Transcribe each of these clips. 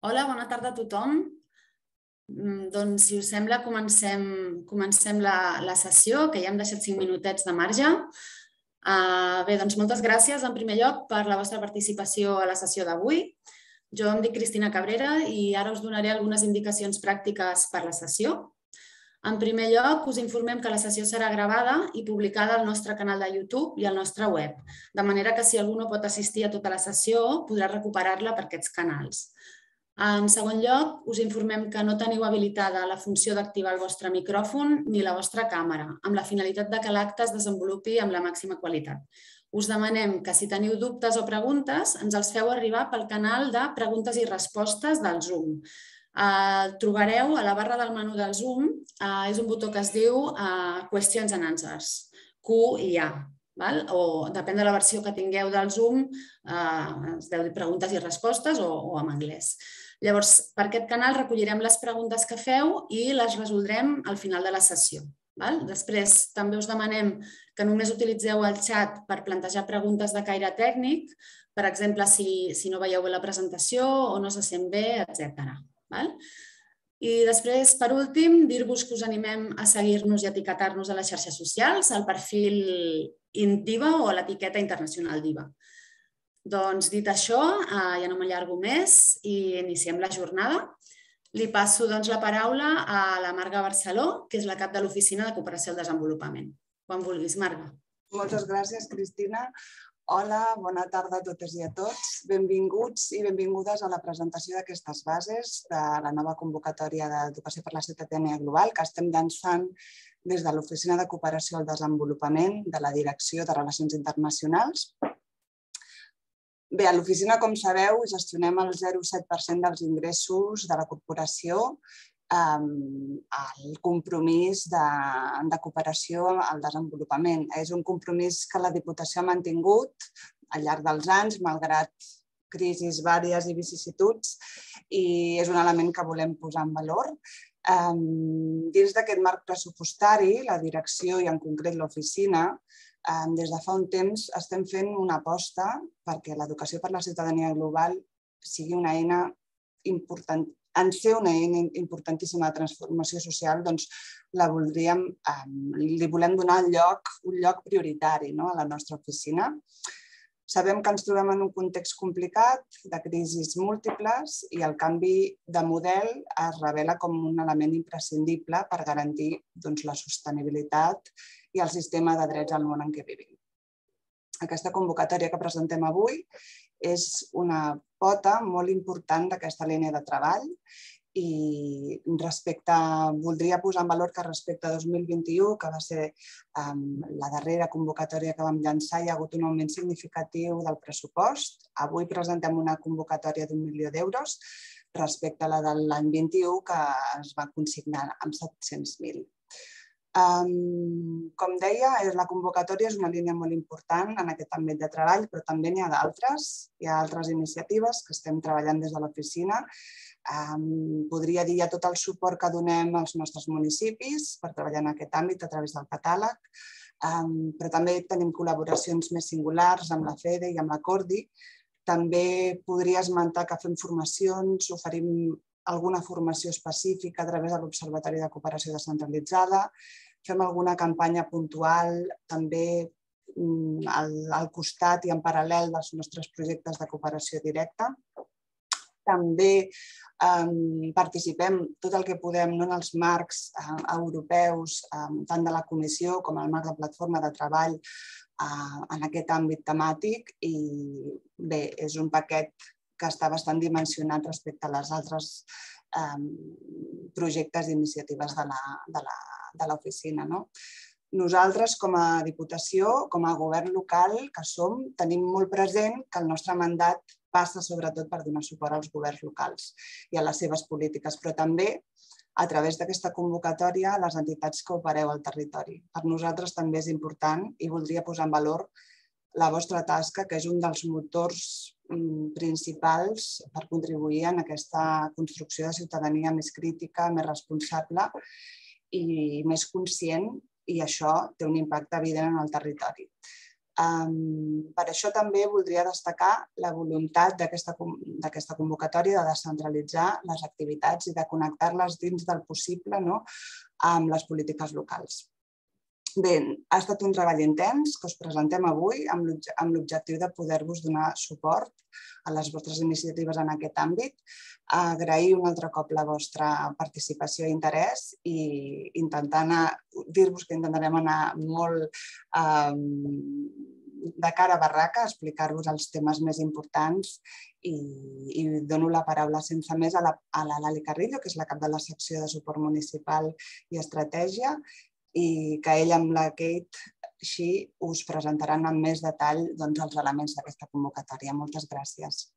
Hola, bona tarda a tothom. Doncs, si us sembla, comencem la sessió, que ja hem deixat 5 minutets de marge. Bé, doncs moltes gràcies, en primer lloc, per la vostra participació a la sessió d'avui. Jo em dic Cristina Cabrera i ara us donaré algunes indicacions pràctiques per la sessió. En primer lloc, us informem que la sessió serà gravada i publicada al nostre canal de YouTube i al nostre web, de manera que si algú no pot assistir a tota la sessió, podrà recuperar-la per aquests canals. En segon lloc, us informem que no teniu habilitada la funció d'activar el vostre micròfon ni la vostra càmera, amb la finalitat de que l'acte es desenvolupi amb la màxima qualitat. Us demanem que si teniu dubtes o preguntes, ens els feu arribar pel canal de preguntes i respostes del Zoom. Trobareu a la barra del menú del Zoom, és un botó que es diu Questions and Answers, Q i A. O depèn de la versió que tingueu del Zoom, es deu dir preguntes i respostes o en anglès. Llavors, per aquest canal recollirem les preguntes que feu i les resoldrem al final de la sessió. Després, també us demanem que només utilitzeu el xat per plantejar preguntes de caire tècnic, per exemple, si no veieu bé la presentació o no se sent bé, etc. I després, per últim, dir-vos que us animem a seguir-nos i etiquetar-nos a les xarxes socials, al perfil INDIVA o a l'etiqueta internacional DIVA. Doncs, dit això, ja no m'allargo més i iniciem la jornada. Li passo la paraula a la Marga Barceló, que és la cap de l'Oficina de Cooperació al Desenvolupament. Quan vulguis, Marga. Moltes gràcies, Cristina. Hola, bona tarda a totes i a tots. Benvinguts i benvingudes a la presentació d'aquestes bases de la nova convocatòria d'Educació per la Ciutadania Global que estem llançant des de l'Oficina de Cooperació al Desenvolupament de la Direcció de Relacions Internacionals. Bé, a l'oficina, com sabeu, gestionem el 0,7% dels ingressos de la corporació el compromís de cooperació al desenvolupament. És un compromís que la Diputació ha mantingut al llarg dels anys, malgrat crisis vàries i vicissituds, i és un element que volem posar en valor. Dins d'aquest marc pressupostari, la direcció i en concret l'oficina, des de fa un temps estem fent una aposta perquè l'educació per la ciutadania global sigui una eina important. En ser una eina importantíssima de transformació social, doncs li volem donar un lloc prioritari a la nostra oficina. Sabem que ens trobem en un context complicat, de crisis múltiples, i el canvi de model es revela com un element imprescindible per garantir la sostenibilitat i el sistema de drets al món en què vivim. Aquesta convocatòria que presentem avui és una pota molt important d'aquesta línia de treball i voldria posar en valor que respecte a 2021, que va ser la darrera convocatòria que vam llançar, hi ha hagut un augment significatiu del pressupost. Avui presentem una convocatòria d'1 milió d'euros respecte a la de l'any 21, que es va consignar amb 700.000. Com deia, la convocatòria és una línia molt important en aquest àmbit de treball, però també n'hi ha d'altres. Hi ha altres iniciatives que estem treballant des de l'oficina. Podria dir ja tot el suport que donem als nostres municipis per treballar en aquest àmbit a través del catàleg, però també tenim col·laboracions més singulars amb la FEDE i amb la CORDI. També podria esmentar que fem formacions, oferim alguna formació específica a través de l'Observatori de Cooperació Descentralitzada, fem alguna campanya puntual també al costat i en paral·lel dels nostres projectes de cooperació directa. També participem tot el que podem en els marcs europeus, tant de la Comissió com el marc de plataforma de treball en aquest àmbit temàtic, i bé, és un paquet que està bastant dimensionat respecte a les altres projectes i iniciatives de l'oficina. Nosaltres, com a Diputació, com a govern local que som, tenim molt present que el nostre mandat passa sobretot per donar suport als governs locals i a les seves polítiques, però també a través d'aquesta convocatòria a les entitats que opereu al territori. Per nosaltres també és important i voldria posar en valor la vostra tasca, que és un dels motors principals per contribuir en aquesta construcció de ciutadania més crítica, més responsable i més conscient, i això té un impacte evident en el territori. Per això també voldria destacar la voluntat d'aquesta convocatòria de descentralitzar les activitats i de connectar-les dins del possible amb les polítiques locals. Bé, ha estat un treball intens que us presentem avui amb l'objectiu de poder-vos donar suport a les vostres iniciatives en aquest àmbit, agrair un altre cop la vostra participació i interès i dir-vos que intentarem anar molt de cara a barraca, explicar-vos els temes més importants i dono la paraula sense més a la Lali Carrillo, que és la cap de la secció de suport municipal i estratègia, i que ella amb la Kate així us presentaran amb més detall els elements d'aquesta convocatòria. Moltes gràcies.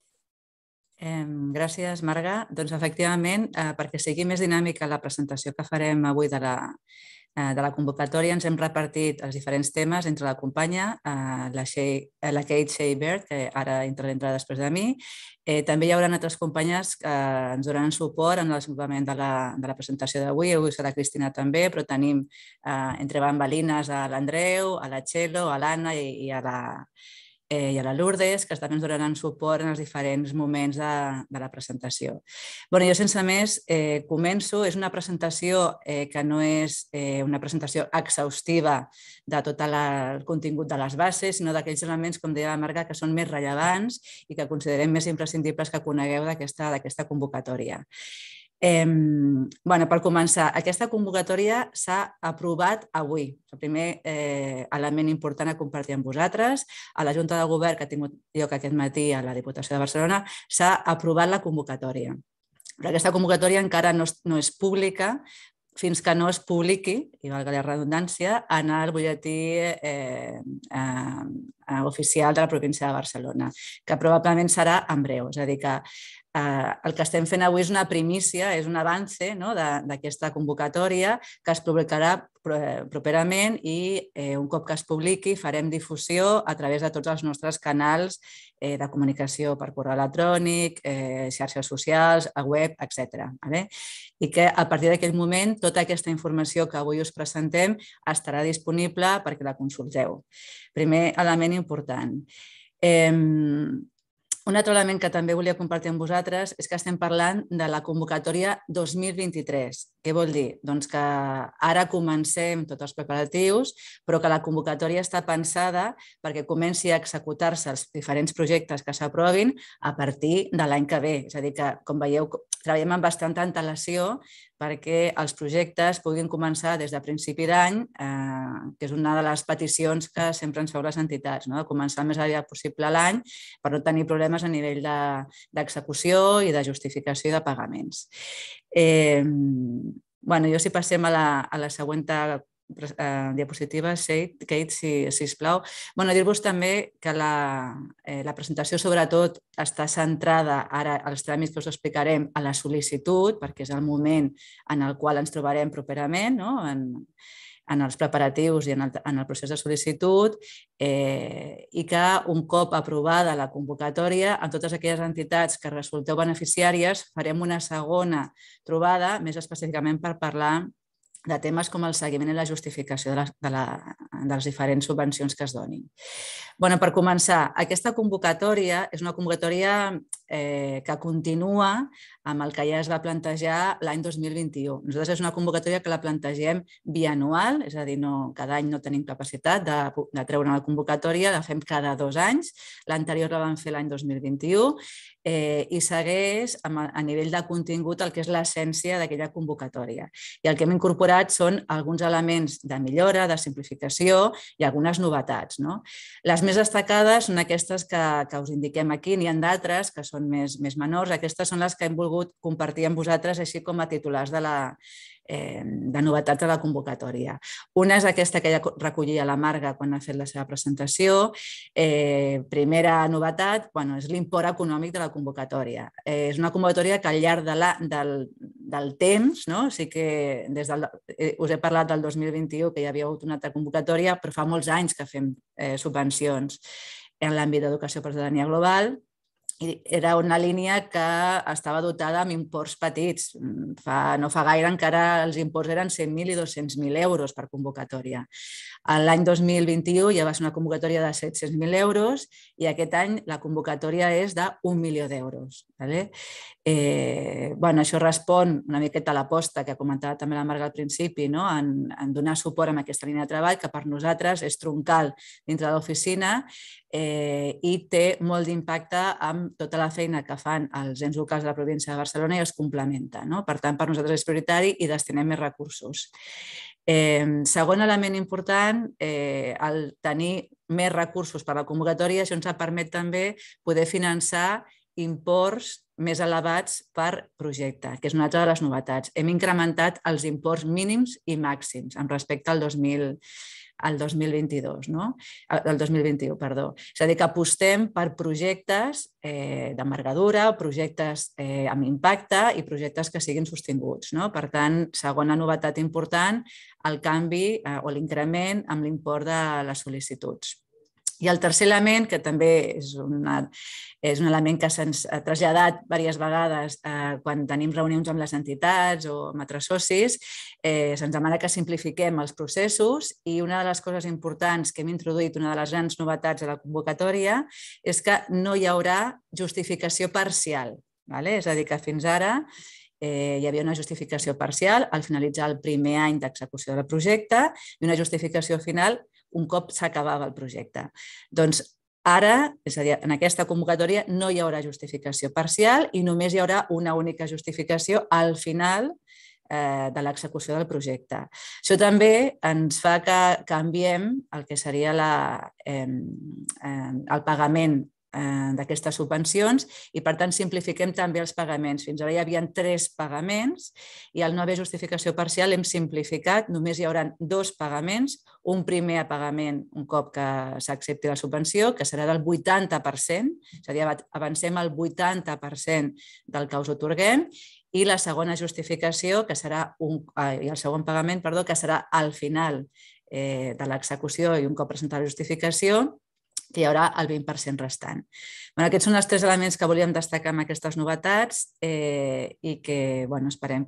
Gràcies, Marga. Doncs, efectivament, perquè sigui més dinàmica la presentació que farem avui de la convocatòria, ens hem repartit els diferents temes entre la companya, la Kate Shea-Bird, que ara entrarà després de mi. També hi haurà altres companyes que ens donaran suport en el desenvolupament de la presentació d'avui. Avui serà Cristina també, però tenim entre bambalines a l'Andreu, a la Txelo, a l'Anna i a la Lourdes, que també ens donaran suport en els diferents moments de la presentació. Jo, sense més, començo. És una presentació que no és una presentació exhaustiva de tot el contingut de les bases, sinó d'aquells elements, com deia la Marga, que són més rellevants i que considerem més imprescindibles que conegueu d'aquesta convocatòria. Per començar, aquesta convocatòria s'ha aprovat avui. El primer element important a compartir amb vosaltres. A la Junta de Govern, que ha tingut lloc aquest matí a la Diputació de Barcelona, s'ha aprovat la convocatòria. Però aquesta convocatòria encara no és pública fins que no es publiqui, i valga la redundància, en el butlletí oficial de la província de Barcelona, que probablement serà en breu. És a dir, que el que estem fent avui és una primícia, és un avance d'aquesta convocatòria que es publicarà properament i un cop que es publiqui farem difusió a través de tots els nostres canals de comunicació per correu electrònic, xarxes socials, a web, etc. I que a partir d'aquell moment tota aquesta informació que avui us presentem estarà disponible perquè la consulteu. Primer element important. Un altre element que també volia compartir amb vosaltres és que estem parlant de la convocatòria 2023. Què vol dir? Doncs que ara comencem tots els preparatius, però que la convocatòria està pensada perquè comenci a executar-se els diferents projectes que s'aprovin a partir de l'any que ve. És a dir, que, com veieu, treballem amb bastanta antelació perquè els projectes puguin començar des de principi d'any, que és una de les peticions que sempre ens feu les entitats, de començar el més aviat possible l'any per no tenir problemes a nivell d'execució i de justificació i de pagaments. Jo, si passem a la següent diapositiva, Kate, sisplau. Dir-vos també que la presentació sobretot està centrada, ara als tràmits que us explicarem, a la sol·licitud, perquè és el moment en el qual ens trobarem properament, en els preparatius i en el procés de sol·licitud, i que un cop aprovada la convocatòria, en totes aquelles entitats que resulteu beneficiàries farem una segona trobada, més específicament per parlar de temes com el seguiment i la justificació de les diferents subvencions que es donin. Per començar, aquesta convocatòria és una convocatòria que continua amb el que ja es va plantejar l'any 2021. Nosaltres és una convocatòria que la plantegem bianual, és a dir, cada any no tenim capacitat de treure una convocatòria, la fem cada 2 anys. L'anterior la vam fer l'any 2021 i segueix a nivell de contingut el que és l'essència d'aquella convocatòria. I el que hem incorporat són alguns elements de millora, de simplificació i algunes novetats. Les més destacades són aquestes que us indiquem aquí, n'hi ha d'altres que són més menors. Aquestes són les que hem volgut compartir amb vosaltres, així com a titulars de novetats de la convocatòria. Una és aquesta que ja recollia la Marga quan ha fet la seva presentació. Primera novetat és l'import econòmic de la convocatòria. És una convocatòria que al llarg del temps, sí que us he parlat del 2021 que hi havia hagut una altra convocatòria, però fa molts anys que fem subvencions en l'àmbit d'educació per ciutadania global. era una línia que estava dotada amb imports petits. No fa gaire encara els imports eren 100.000 i 200.000 euros per convocatòria. L'any 2021 ja va ser una convocatòria de 700.000 euros i aquest any la convocatòria és d'1 milió d'euros. Això respon una miqueta a l'aposta que comentava també la Marga al principi, en donar suport a aquesta línia de treball que per nosaltres és troncal dintre de l'oficina i té molt d'impacte amb tota la feina que fan els ens locals de la província de Barcelona i es complementa. Per tant, per nosaltres és prioritari i destinem més recursos. Segon element important, el tenir més recursos per a la convocatòria, això ens permet també poder finançar imports més elevats per projecte, que és una altra de les novetats. Hem incrementat els imports mínims i màxims amb respecte al 2021. És a dir, que apostem per projectes d'envergadura, projectes amb impacte i projectes que siguin sostinguts. Per tant, segona novetat important, el canvi o l'increment amb l'import de les sol·licituds. I el tercer element, que també és un element que se'ns ha traslladat diverses vegades quan tenim reunions amb les entitats o amb altres socis, se'ns demana que simplifiquem els processos i una de les coses importants que hem introduït, una de les grans novetats de la convocatòria, és que no hi haurà justificació parcial. És a dir, que fins ara hi havia una justificació parcial al finalitzar el primer any d'execució del projecte i una justificació final un cop s'acabava el projecte. Doncs ara, és a dir, en aquesta convocatòria no hi haurà justificació parcial i només hi haurà una única justificació al final de l'execució del projecte. Això també ens fa que canviem el que seria el pagament d'aquestes subvencions i, per tant, simplifiquem també els pagaments. Fins ara hi havia 3 pagaments i al no haver justificació parcial hem simplificat. Només hi haurà 2 pagaments, un primer pagament un cop que s'accepti la subvenció, que serà del 80%, és a dir, avancem el 80% del que us atorguem, i la segona justificació, que serà el segon pagament, perdó, que serà al final de l'execució i un cop presentada la justificació, que hi haurà el 20% restant. Aquests són els 3 elements que volíem destacar amb aquestes novetats i que esperem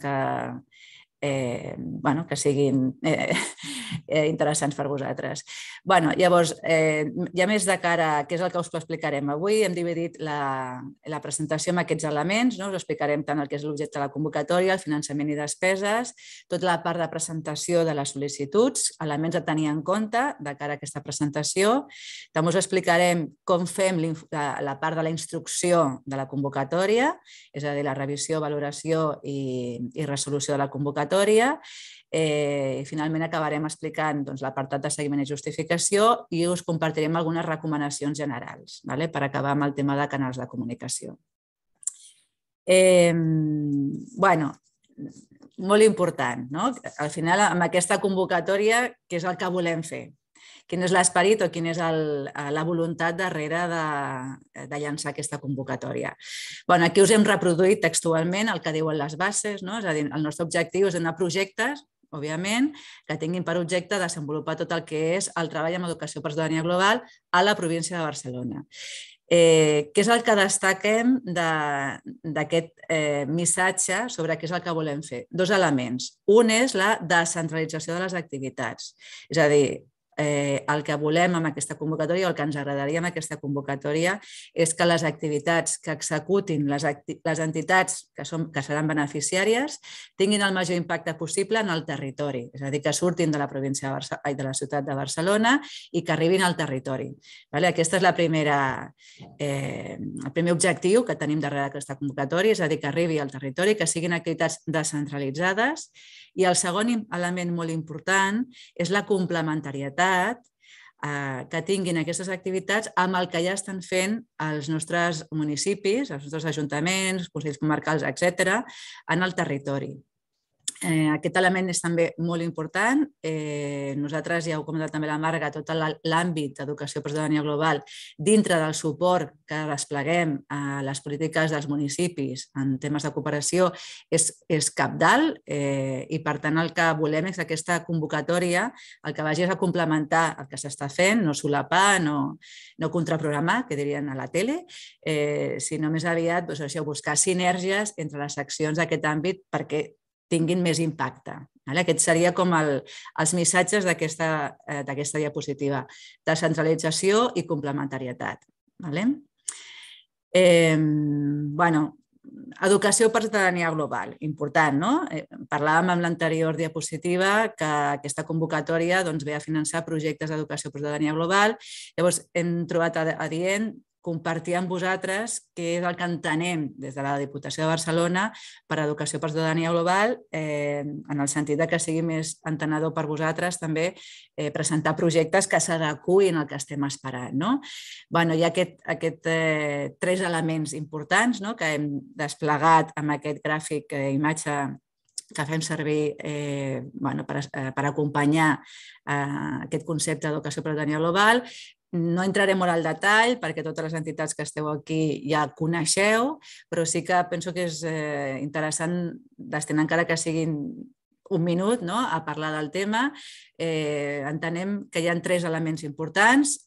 que siguin interessants per vosaltres. Llavors, ja més de cara a què és el que us explicarem avui, hem dividit la presentació en aquests elements. Us explicarem tant el que és l'objecte de la convocatòria, el finançament i despeses, tota la part de presentació de les sol·licituds, elements a tenir en compte de cara a aquesta presentació. També us explicarem com fem la part de la instrucció de la convocatòria, és a dir, la revisió, valoració i resolució de la convocatòria. I finalment acabarem explicant l'apartat de seguiment i justificació i us compartirem algunes recomanacions generals per acabar amb el tema de canals de comunicació. Molt important, al final amb aquesta convocatòria què és el que volem fer? Quin és l'esperit o quina és la voluntat darrere de llançar aquesta convocatòria. Aquí us hem reproduït textualment el que diuen les bases, és a dir, el nostre objectiu és donar projectes, òbviament, que tinguin per objecte desenvolupar tot el que és el treball en educació per ciutadania global a la província de Barcelona. Què és el que destaquem d'aquest missatge sobre què és el que volem fer? 2 elements. Un és la descentralització de les activitats, és a dir, el que volem amb aquesta convocatòria o el que ens agradaria amb aquesta convocatòria és que les activitats que executin les entitats que seran beneficiàries tinguin el major impacte possible en el territori, és a dir, que surtin de la província de la ciutat de Barcelona i que arribin al territori. Aquest és el primer objectiu que tenim darrere d'aquesta convocatòria, és a dir, que arribi al territori, que siguin activitats descentralitzades. I el segon element molt important és la complementarietat que tinguin aquestes activitats amb el que ja estan fent els nostres municipis, els nostres ajuntaments, consells comarcals, etc., en el territori. Aquest element és també molt important. Nosaltres, ja ho ha comentat també la Marga, tot l'àmbit d'educació per ciutadania global dintre del suport que despleguem a les polítiques dels municipis en temes de cooperació és cabdal i, per tant, el que volem és aquesta convocatòria, el que vagi a complementar el que s'està fent, no solapar, no contraprogramar, que dirien a la tele, sinó més aviat buscar sinergies entre les accions d'aquest àmbit perquè tinguin més impacte. Aquests serien com els missatges d'aquesta diapositiva. Descentralització i complementarietat. Educació per ciutadania global, important, no? Parlàvem amb l'anterior diapositiva que aquesta convocatòria ve a finançar projectes d'educació per ciutadania global. Llavors, hem trobat adient compartir amb vosaltres què és el que entenem des de la Diputació de Barcelona per educació per ciutadania global, en el sentit que sigui més entenedor per vosaltres també presentar projectes que s'adeqüin al que estem esperant. Hi ha aquests 3 elements importants que hem desplegat amb aquest gràfic imatge que fem servir per acompanyar aquest concepte d'educació per ciutadania global. No entraré molt al detall perquè totes les entitats que esteu aquí ja coneixeu, però sí que penso que és interessant destinar encara que siguin un minut a parlar del tema. Entenem que hi ha 3 elements importants.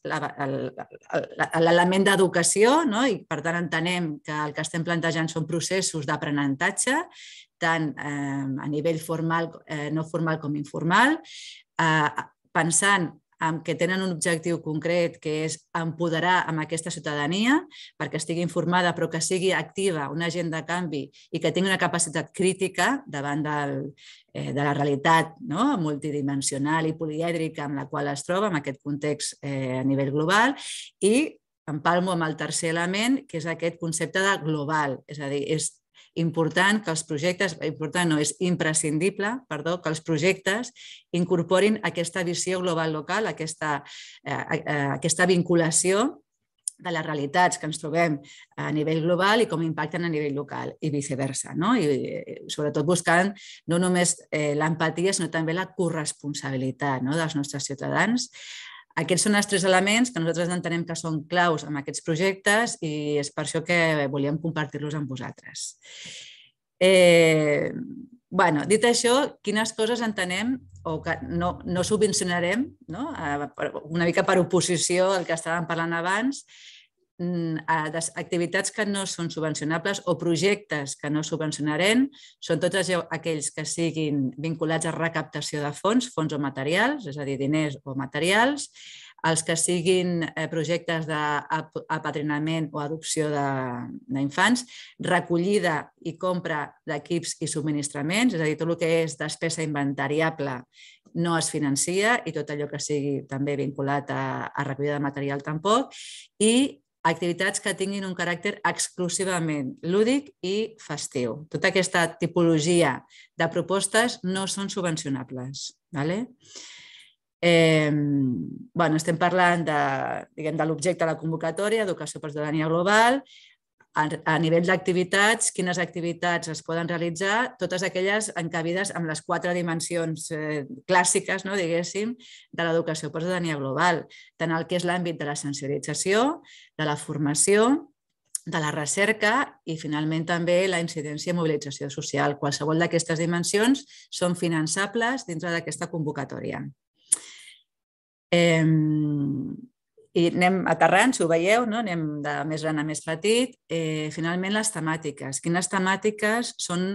L'element d'educació, i per tant entenem que el que estem plantejant són processos d'aprenentatge, tant a nivell formal, no formal com informal, pensant que tenen un objectiu concret, que és empoderar amb aquesta ciutadania perquè estigui informada però que sigui activa, un agent de canvi i que tingui una capacitat crítica davant de la realitat multidimensional i polièdrica amb la qual es troba, en aquest context a nivell global, i empalmo amb el tercer element, que és aquest concepte de global, és a dir, és important que els projectes, és imprescindible, que els projectes incorporin aquesta visió global local, aquesta vinculació de les realitats que ens trobem a nivell global i com impacten a nivell local i viceversa. I sobretot buscant no només l'empatia, sinó també la corresponsabilitat dels nostres ciutadans. Aquests són els 3 elements que nosaltres entenem que són claus en aquests projectes i és per això que volíem compartir-los amb vosaltres. Dit això, quines coses entenem o que no subvencionarem, una mica per oposició al que estàvem parlant abans, activitats que no són subvencionables o projectes que no subvencionarem són tots aquells que siguin vinculats a recaptació de fons o materials, és a dir, diners o materials, els que siguin projectes d'apadrinament o adopció d'infants, recollida i compra d'equips i subministraments, és a dir, tot el que és despesa inventariable no es financia i tot allò que sigui també vinculat a recollida de material tampoc, i activitats que tinguin un caràcter exclusivament lúdic i festiu. Tota aquesta tipologia de propostes no són subvencionables. Estem parlant de l'objecte de la convocatòria, educació per ciutadania global. A nivell d'activitats, quines activitats es poden realitzar? Totes aquelles encabides amb les 4 dimensions clàssiques, diguéssim, de l'educació per ciutadania global, tant el que és l'àmbit de la sensibilització, de la formació, de la recerca i, finalment, també la incidència i mobilització social. Qualsevol d'aquestes dimensions són finançables dintre d'aquesta convocatòria. I anem aterrant, si ho veieu, anem de més gran a més petit. Finalment, les temàtiques. Quines temàtiques són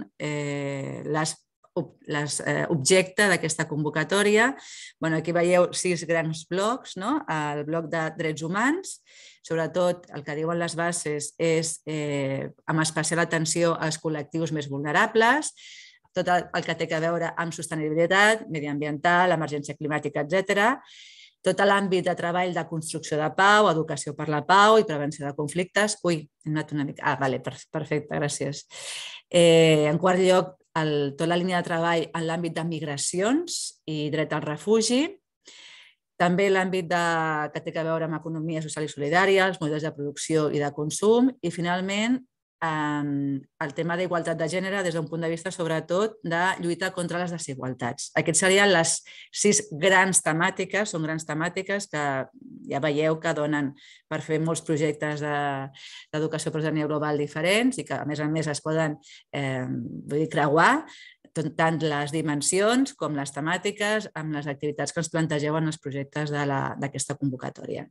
l'objecte d'aquesta convocatòria? Aquí veieu 6 grans blocs. El bloc de drets humans, sobretot el que diuen les bases és amb especial atenció als col·lectius més vulnerables, tot el que té a veure amb sostenibilitat, mediambiental, emergència climàtica, etc. Tot l'àmbit de treball de construcció de pau, educació per la pau i prevenció de conflictes. Ui, hem anat una mica... perfecte, gràcies. En quart lloc, tota la línia de treball en l'àmbit de migracions i dret al refugi. També l'àmbit que té a veure amb economia social i solidària, els models de producció i de consum. I, finalment, el tema d'igualtat de gènere des d'un punt de vista, sobretot, de lluita contra les desigualtats. Aquests serien les 6 grans temàtiques, són grans temàtiques que ja veieu que donen per fer molts projectes d'educació per ciutadania global diferents i que, a més, es poden creuar tant les dimensions com les temàtiques amb les activitats que ens plantegeu en els projectes d'aquesta convocatòria.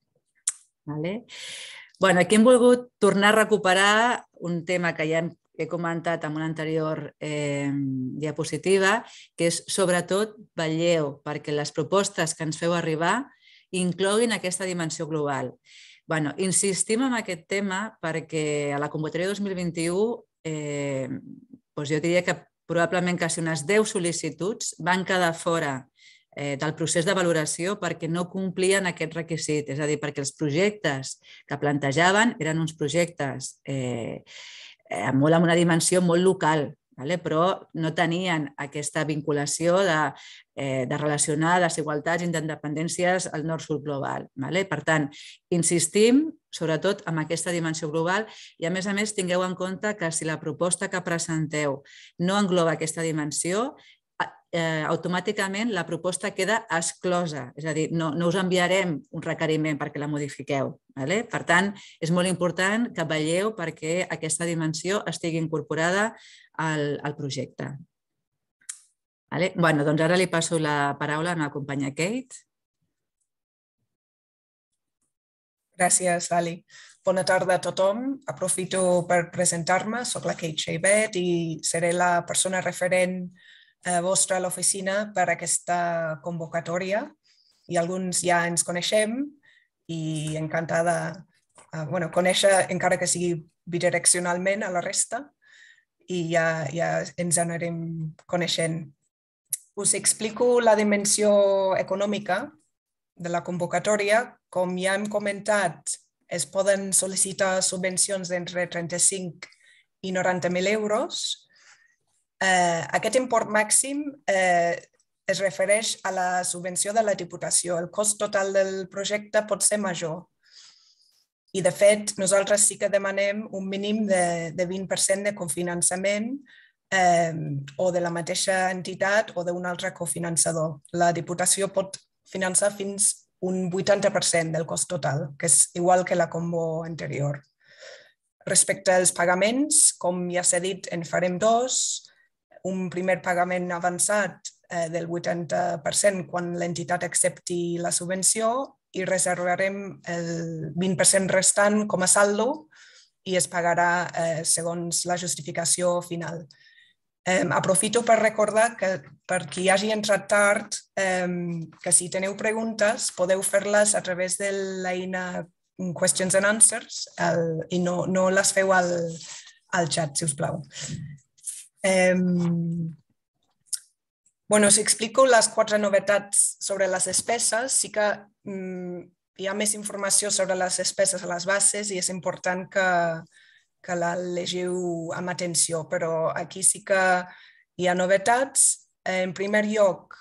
Aquí hem volgut tornar a recuperar un tema que ja he comentat en una anterior diapositiva, que és, sobretot, vetlleu perquè les propostes que ens feu arribar incloguin aquesta dimensió global. Insistim en aquest tema perquè a la convocatòria 2021 jo diria que probablement quasi unes 10 sol·licituds van quedar fora del procés de valoració perquè no complien aquest requisit, és a dir, perquè els projectes que plantejaven eren uns projectes amb una dimensió molt local, però no tenien aquesta vinculació de relacionar desigualtats i independències al nord-sud global. Per tant, insistim sobretot en aquesta dimensió global i, a més, tingueu en compte que si la proposta que presenteu no engloba aquesta dimensió, automàticament la proposta queda exclosa, és a dir, no us enviarem un requeriment perquè la modifiqueu. Per tant, és molt important que vetlleu perquè aquesta dimensió estigui incorporada al projecte. Doncs ara li passo la paraula a la companya Kate. Gràcies, Ali. Bona tarda a tothom. Aprofito per presentar-me. Soc la Kate Xaibet i seré la persona referent vostra a l'oficina per aquesta convocatòria i alguns ja ens coneixem i encantada de conèixer, encara que sigui bidireccionalment, a la resta i ja ens anirem coneixent. Us explico la dimensió econòmica de la convocatòria. Com ja hem comentat, es poden sol·licitar subvencions d'entre 35 i 90.000 euros. Aquest import màxim es refereix a la subvenció de la Diputació. El cost total del projecte pot ser major. I, de fet, nosaltres sí que demanem un mínim de 20% de cofinançament o de la mateixa entitat o d'un altre cofinançador. La Diputació pot finançar fins un 80% del cost total, que és igual que la combo anterior. Respecte als pagaments, com ja s'ha dit, en farem 2. Un primer pagament avançat del 80% quan l'entitat accepti la subvenció i reservarem el 20% restant com a saldo i es pagarà segons la justificació final. Aprofito per recordar que per qui hagi entrat tard, que si teniu preguntes podeu fer-les a través de l'eina Questions and Answers i no les feu al xat, si us plau. Si explico les 4 novetats sobre les despeses, sí que hi ha més informació sobre les despeses a les bases i és important que la llegiu amb atenció, però aquí sí que hi ha novetats. En primer lloc,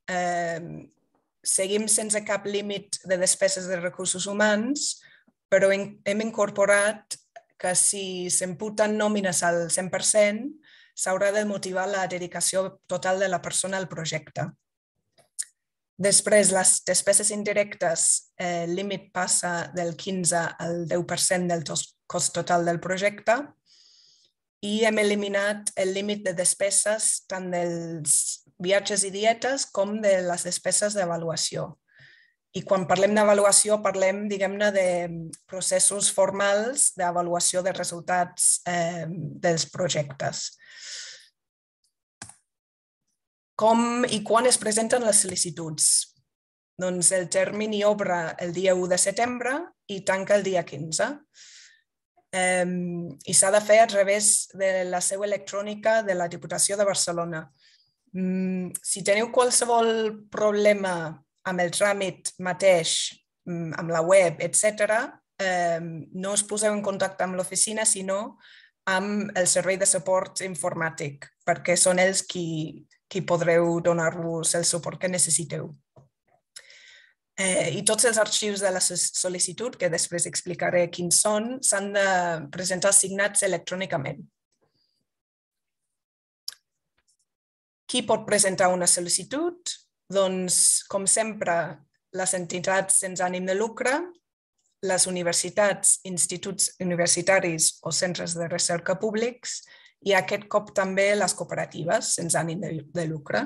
seguim sense cap límit de despeses de recursos humans, però hem incorporat que si s'imputen nòmines al 100%, s'haurà de motivar la dedicació total de la persona al projecte. Després, les despeses indirectes, el límit passa del 15 al 10% del cost total del projecte i hem eliminat el límit de despeses tant dels viatges i dietes com de les despeses d'avaluació. I quan parlem d'avaluació parlem, diguem-ne, de processos formals d'avaluació de resultats dels projectes. Com i quan es presenten les sol·licituds? Doncs el termini obre el dia 1 de setembre i tanca el dia 15. I s'ha de fer a través de la seu electrònica de la Diputació de Barcelona. Si teniu qualsevol problema amb el tràmit mateix, amb la web, etc., no us poseu en contacte amb l'oficina, sinó amb el servei de suport informàtic, perquè són ells qui podreu donar-vos el suport que necessiteu. I tots els arxius de la sol·licitud, que després explicaré quins són, s'han de presentar signats electrònicament. Qui pot presentar una sol·licitud? Doncs, com sempre, les entitats sense ànim de lucre, les universitats, instituts universitaris o centres de recerca públics i aquest cop també les cooperatives sense ànim de lucre.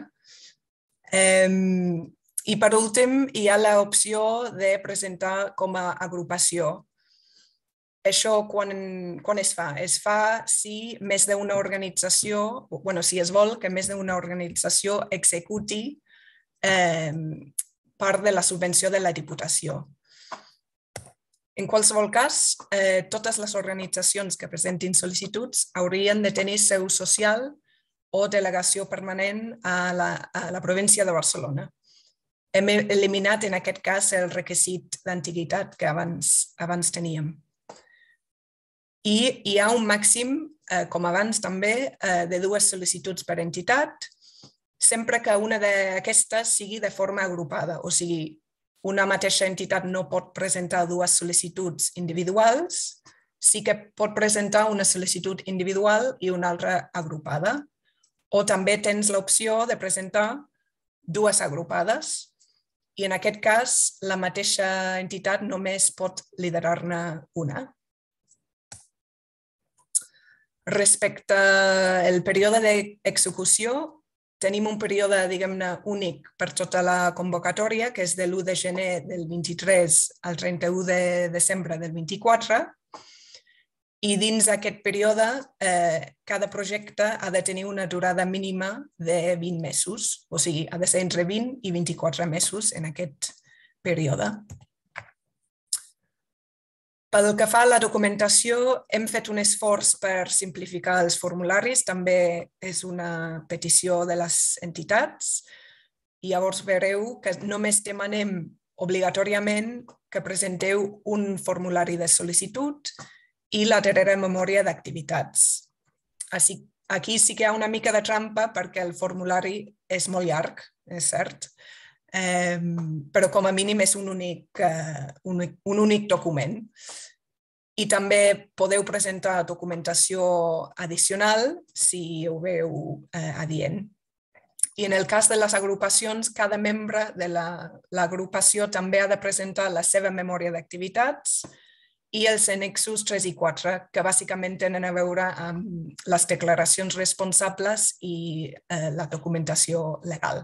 I per últim hi ha l'opció de presentar com a agrupació. Això quan es fa? Es fa si més d'una organització, si es vol que més d'una organització executi part de la subvenció de la Diputació. En qualsevol cas, totes les organitzacions que presentin sol·licituds haurien de tenir seu social o delegació permanent a la província de Barcelona. Hem eliminat en aquest cas el requisit d'antiguitat que abans teníem. I hi ha un màxim, com abans també, de 2 sol·licituds per entitat, sempre que una d'aquestes sigui de forma agrupada, o sigui, una mateixa entitat no pot presentar 2 sol·licituds individuals, sí que pot presentar una sol·licitud individual i una altra agrupada. O també tens l'opció de presentar 2 agrupades i en aquest cas la mateixa entitat només pot liderar-ne una. Respecte al període d'execució, tenim un període, diguem-ne, únic per tota la convocatòria, que és de l'1 de gener del 23 al 31 de desembre del 24, i dins d'aquest període cada projecte ha de tenir una durada mínima de 20 mesos, o sigui, ha de ser entre 20 i 24 mesos en aquest període. Pel que fa a la documentació, hem fet un esforç per simplificar els formularis, també és una petició de les entitats, i llavors veureu que només demanem obligatòriament que presenteu un formulari de sol·licitud i la darrera memòria d'activitats. Aquí sí que hi ha una mica de trampa perquè el formulari és molt llarg, és cert, però com a mínim és un únic document. I també podeu presentar documentació addicional si ho veu adient. I en el cas de les agrupacions, cada membre de l'agrupació també ha de presentar la seva memòria d'activitats i els annexos 3 i 4, que bàsicament tenen a veure amb les declaracions responsables i la documentació legal.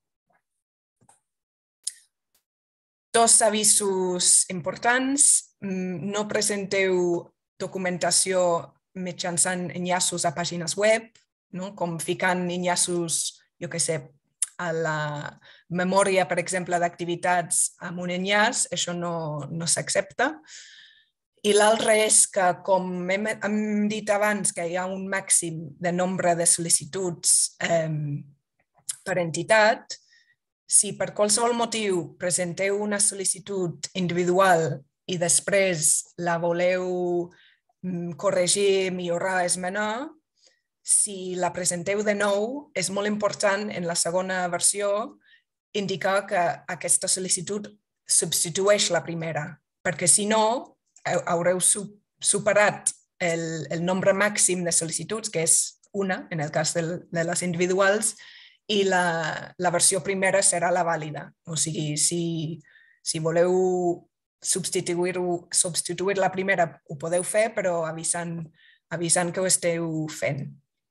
2 avisos importants. No presenteu documentació mitjançant enllaços a pàgines web, com ficant enllaços, jo què sé, a la memòria, per exemple, d'activitats amb un enllaç, això no s'accepta. I l'altre és que, com hem dit abans, que hi ha un màxim de nombre de sol·licituds per entitat, si per qualsevol motiu presenteu una sol·licitud individual i després la voleu corregir, millorar, esmenar, si la presenteu de nou, és molt important en la segona versió indicar que aquesta sol·licitud substitueix la primera, perquè si no, haureu superat el nombre màxim de sol·licituds, que és una, en el cas de les individuals, i la versió primera serà la vàlida. O sigui, si voleu substituir la primera, ho podeu fer, però avisant que ho esteu fent.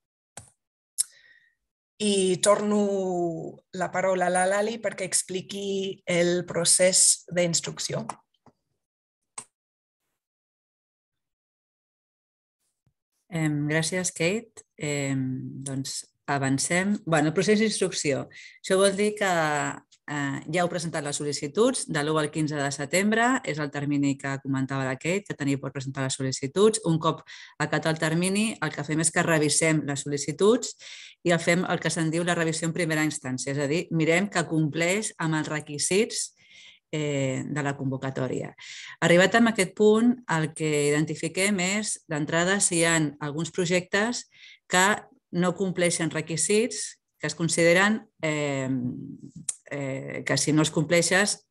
I torno la paraula a la Lali perquè expliqui el procés d'instrucció. Gràcies, Kate. Doncs avancem. El procés d'instrucció. Això vol dir que ja heu presentat les sol·licituds de l'1 al 15 de setembre. És el termini que comentava la Kate, que teniu per presentar les sol·licituds. Un cop acatat el termini, el que fem és que revisem les sol·licituds i fem el que se'n diu la revisió en primera instància. És a dir, mirem que compleix amb els requisits de la convocatòria. Arribat a aquest punt, el que identifiquem és, d'entrada, si hi ha alguns projectes que no compleixen requisits, que es consideren que si no es compleixes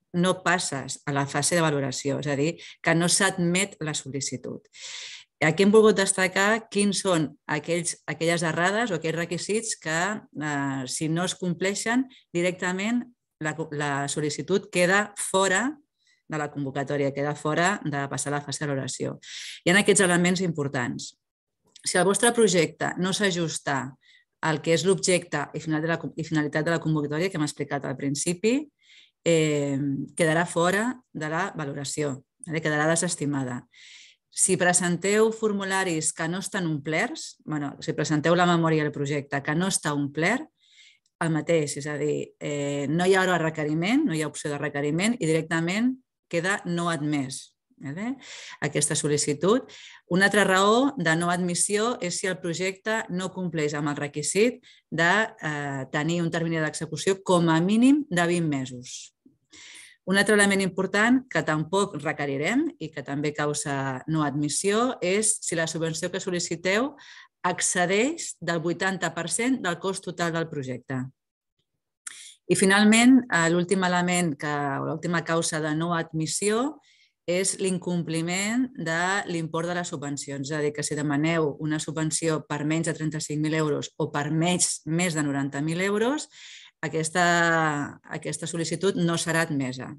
no passes a la fase de valoració, és a dir, que no s'admet la sol·licitud. Aquí hem volgut destacar quins són aquelles errades o aquells requisits que, si no es compleixen, directament la sol·licitud queda fora de la convocatòria, queda fora de passar a la fase de valoració. Hi ha aquests elements importants. Si el vostre projecte no s'ajusta al que és l'objecte i finalitat de la convocatòria que hem explicat al principi, quedarà fora de la valoració, quedarà desestimada. Si presenteu formularis que no estan omplerts, si presenteu la memòria del projecte que no està omplert, el mateix, és a dir, no hi haurà requeriment, no hi ha opció de requeriment i directament queda no admès aquesta sol·licitud. Una altra raó de no admissió és si el projecte no compleix amb el requisit de tenir un termini d'execució com a mínim de 20 mesos. Un altre element important que tampoc requerirem i que també causa no admissió és si la subvenció que sol·liciteu excedeix del 80% del cost total del projecte. I finalment, l'últim element, l'última causa de no admissió és l'incompliment de l'import de les subvencions. És a dir, que si demaneu una subvenció per menys de 35.000 euros o per més de 90.000 euros, aquesta sol·licitud no serà admesa.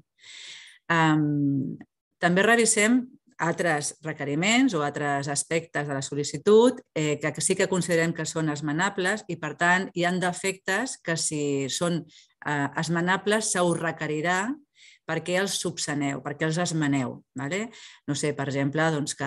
També revisem altres requeriments o altres aspectes de la sol·licitud que sí que considerem que són esmenables i, per tant, hi ha defectes que si són esmenables se us requerirà perquè els subsaneu, perquè els esmeneu. No sé, per exemple, que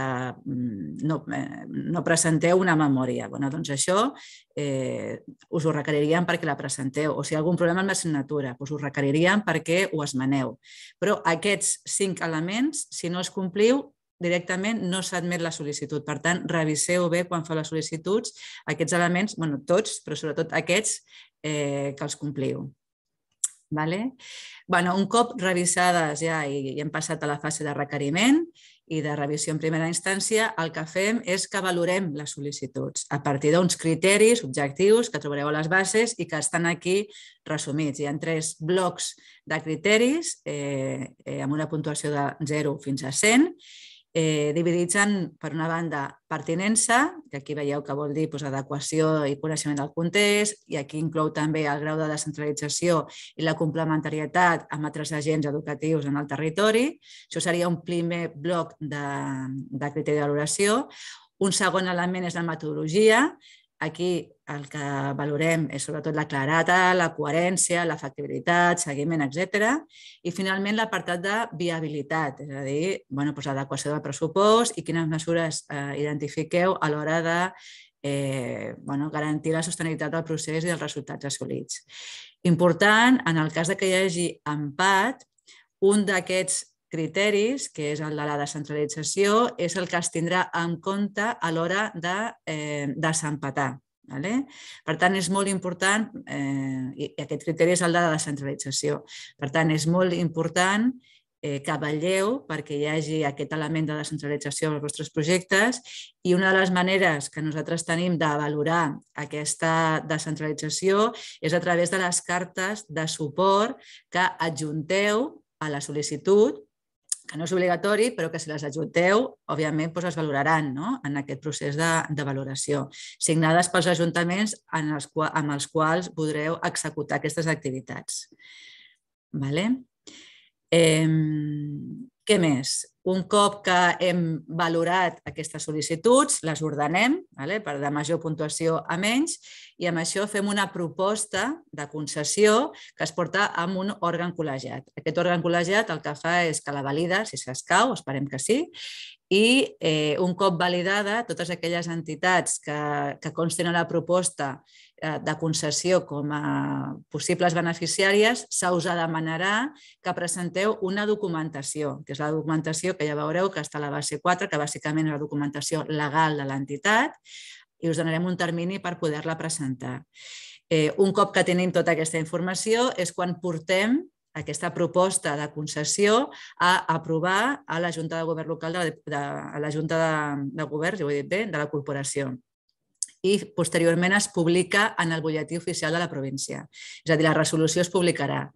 no presenteu una memòria. Doncs això us ho requeriríem perquè la presenteu. O si hi ha algun problema amb la signatura, us ho requeriríem perquè ho esmeneu. Però aquests 5 elements, si no els compliu, directament no s'admet la sol·licitud. Per tant, reviseu bé quan feu les sol·licituds aquests elements, tots, però sobretot aquests que els compliu. Un cop revisades ja i hem passat a la fase de requeriment i de revisió en primera instància, el que fem és que valorem les sol·licituds a partir d'uns criteris objectius que trobareu a les bases i que estan aquí resumits. Hi ha 3 blocs de criteris amb una puntuació de 0 fins a 100, dividits en, per una banda, pertinença, que aquí veieu que vol dir adequació i coneixement del context, i aquí inclou també el grau de descentralització i la complementarietat amb altres agents educatius en el territori. Això seria un primer bloc de criteri de valoració. Un segon element és la metodologia. Aquí el que valorem és sobretot la claredat, la coherència, la factibilitat, seguiment, etc. I finalment l'apartat de viabilitat, és a dir, l'adequació del pressupost i quines mesures identifiqueu a l'hora de garantir la sostenibilitat del procés i dels resultats assolits. Important, en el cas que hi hagi empat, un d'aquests criteris, que és el de la descentralització, és el que es tindrà en compte a l'hora de desempatar. Per tant, és molt important, i aquest criteri és el de la descentralització, per tant, és molt important que vetlleu perquè hi hagi aquest element de descentralització dels vostres projectes i una de les maneres que nosaltres tenim de valorar aquesta descentralització és a través de les cartes de suport que adjunteu a la sol·licitud, que no és obligatori, però que si les adjunteu, òbviament es valoraran en aquest procés de valoració, signades pels ajuntaments amb els quals podreu executar aquestes activitats. Què més? Un cop que hem valorat aquestes sol·licituds, les ordenem per de major puntuació a menys i amb això fem una proposta de concessió que es porta a un òrgan col·legiat. Aquest òrgan col·legiat el que fa és que la valida, si s'escau, esperem que sí, i un cop validada, totes aquelles entitats que consten a la proposta de concessió com a possibles beneficiàries, se us demanarà que presenteu una documentació, que és la documentació que ja veureu que està a la base 4, que bàsicament és la documentació legal de l'entitat, i us donarem un termini per poder-la presentar. Un cop que tenim tota aquesta informació és quan portem aquesta proposta de concessió a aprovar a la Junta de Govern local, a la Junta de Govern, ja ho he dit bé, de la corporació. I posteriorment es publica en el butlletí oficial de la província. És a dir, la resolució es publicarà.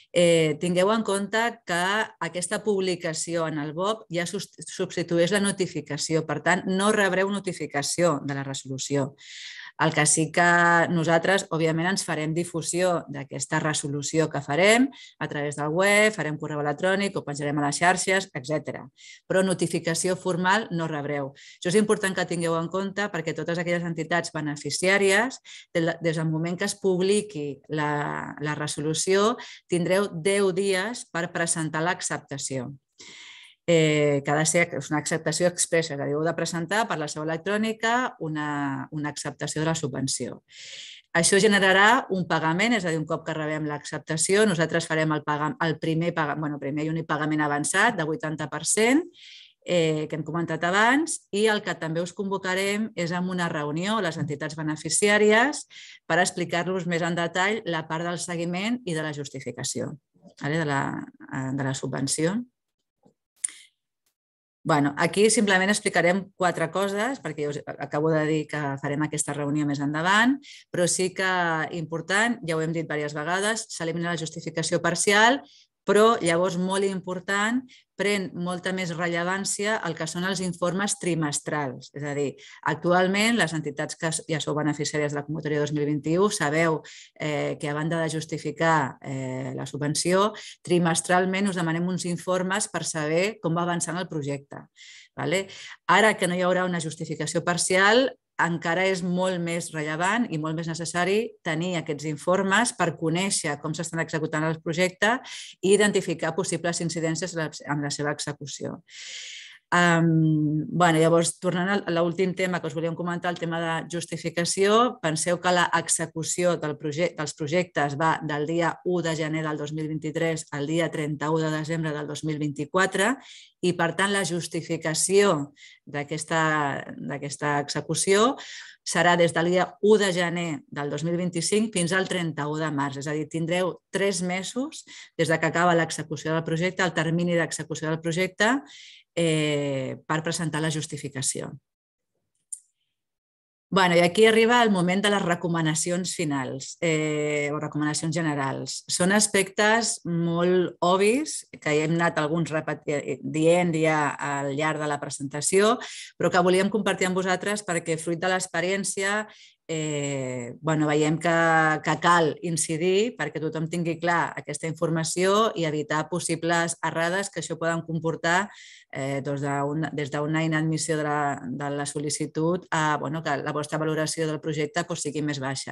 tingueu en compte que aquesta publicació en el BOP ja substitueix la notificació, per tant, no rebreu notificació de la resolució. El que sí que nosaltres, òbviament, ens farem difusió d'aquesta resolució que farem a través del web, farem correu electrònic, ho penjarem a les xarxes, etc. Però notificació formal no rebreu. Això és important que tingueu en compte perquè totes aquelles entitats beneficiàries, des del moment que es publiqui la resolució, tindreu 10 dies per presentar l'acceptació. Que ha de ser una acceptació expressa, és a dir, heu de presentar per la seu electrònica una acceptació de la subvenció. Això generarà un pagament, és a dir, un cop que rebem l'acceptació, nosaltres farem el primer i únic pagament avançat de 80%, que hem comentat abans, i el que també us convocarem és en una reunió a les entitats beneficiàries per explicar-los més en detall la part del seguiment i de la justificació de la subvenció. Aquí simplement explicarem 4 coses, perquè jo us acabo de dir que farem aquesta reunió més endavant, però sí que important, ja ho hem dit diverses vegades, s'elimina la justificació parcial, però llavors molt important, pren molta més rellevància el que són els informes trimestrals. És a dir, actualment les entitats que ja sou beneficiàries de la convocatòria 2021 sabeu que a banda de justificar la subvenció, trimestralment us demanem uns informes per saber com va avançant el projecte. Ara que no hi haurà una justificació parcial, encara és molt més rellevant i molt més necessari tenir aquests informes per conèixer com s'estan executant el projecte i identificar possibles incidències en la seva execució. Llavors, tornant a l'últim tema que us volíem comentar, el tema de justificació, penseu que l'execució dels projectes va del dia 1 de gener del 2023 al dia 31 de desembre del 2024 i, per tant, la justificació d'aquesta execució serà des del dia 1 de gener del 2025 fins al 31 de març. És a dir, tindreu 3 mesos des que acaba l'execució del projecte, el termini d'execució del projecte, per presentar la justificació. I aquí arriba el moment de les recomanacions finals o recomanacions generals. Són aspectes molt obvis que ja hem anat alguns dient ja al llarg de la presentació, però que volíem compartir amb vosaltres perquè, fruit de l'experiència, veiem que cal incidir perquè tothom tingui clar aquesta informació i evitar possibles errades que això poden comportar des d'una inadmissió de la sol·licitud a que la vostra valoració del projecte sigui més baixa.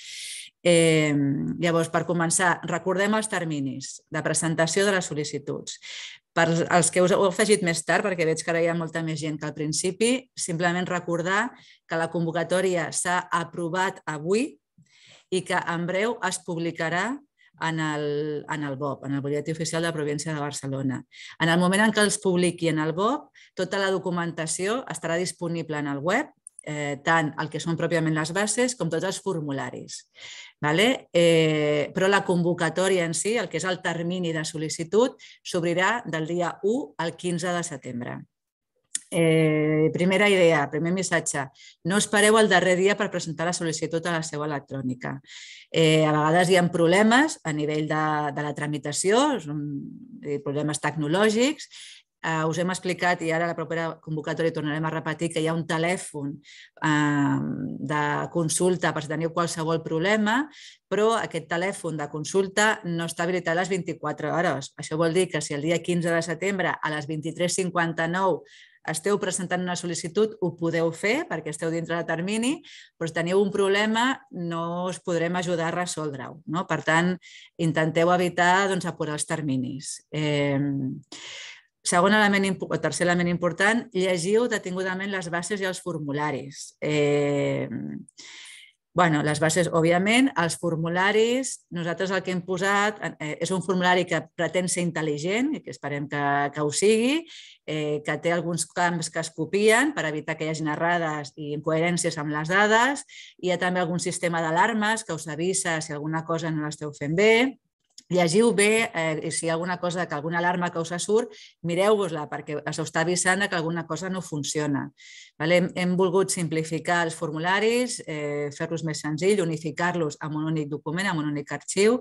Llavors, per començar, recordem els terminis de presentació de les sol·licituds. Per als que us heu afegit més tard, perquè veig que ara hi ha molta més gent que al principi, simplement recordar que la convocatòria s'ha aprovat avui i que en breu es publicarà en el BOP, en el Butlletí Oficial de la Província de Barcelona. En el moment en què els publiqui en el BOP, tota la documentació estarà disponible en el web, tant el que són pròpiament les bases com tots els formularis. Però la convocatòria en si, el que és el termini de sol·licitud, s'obrirà del dia 1 al 15 de setembre. Primera idea, primer missatge, no espereu el darrer dia per presentar la sol·licitud a la seu electrònica. A vegades hi ha problemes a nivell de la tramitació, problemes tecnològics. Us hem explicat, i ara a la propera convocatòria tornarem a repetir, que hi ha un telèfon de consulta per si teniu qualsevol problema, però aquest telèfon de consulta no està habilitat a les 24 hores. Això vol dir que si el dia 15 de setembre a les 23:59 esteu presentant una sol·licitud, ho podeu fer perquè esteu dintre de termini, però si teniu un problema no us podrem ajudar a resoldre-ho. Per tant, intenteu evitar apurar els terminis. Segon element, o tercer element important, llegiu detingudament les bases i els formularis. Les bases, òbviament, els formularis, nosaltres el que hem posat és un formulari que pretén ser intel·ligent i que esperem que ho sigui, que té alguns camps que es copien per evitar que hi hagin errades i incoherències amb les dades. Hi ha també algun sistema d'alarmes que us avisa si alguna cosa no l'esteu fent bé. llegiu bé i si hi ha alguna cosa, que alguna alarma que us surt, mireu-vos-la perquè us està avisant que alguna cosa no funciona. Hem volgut simplificar els formularis, fer-los més senzills, unificar-los en un únic document, en un únic arxiu.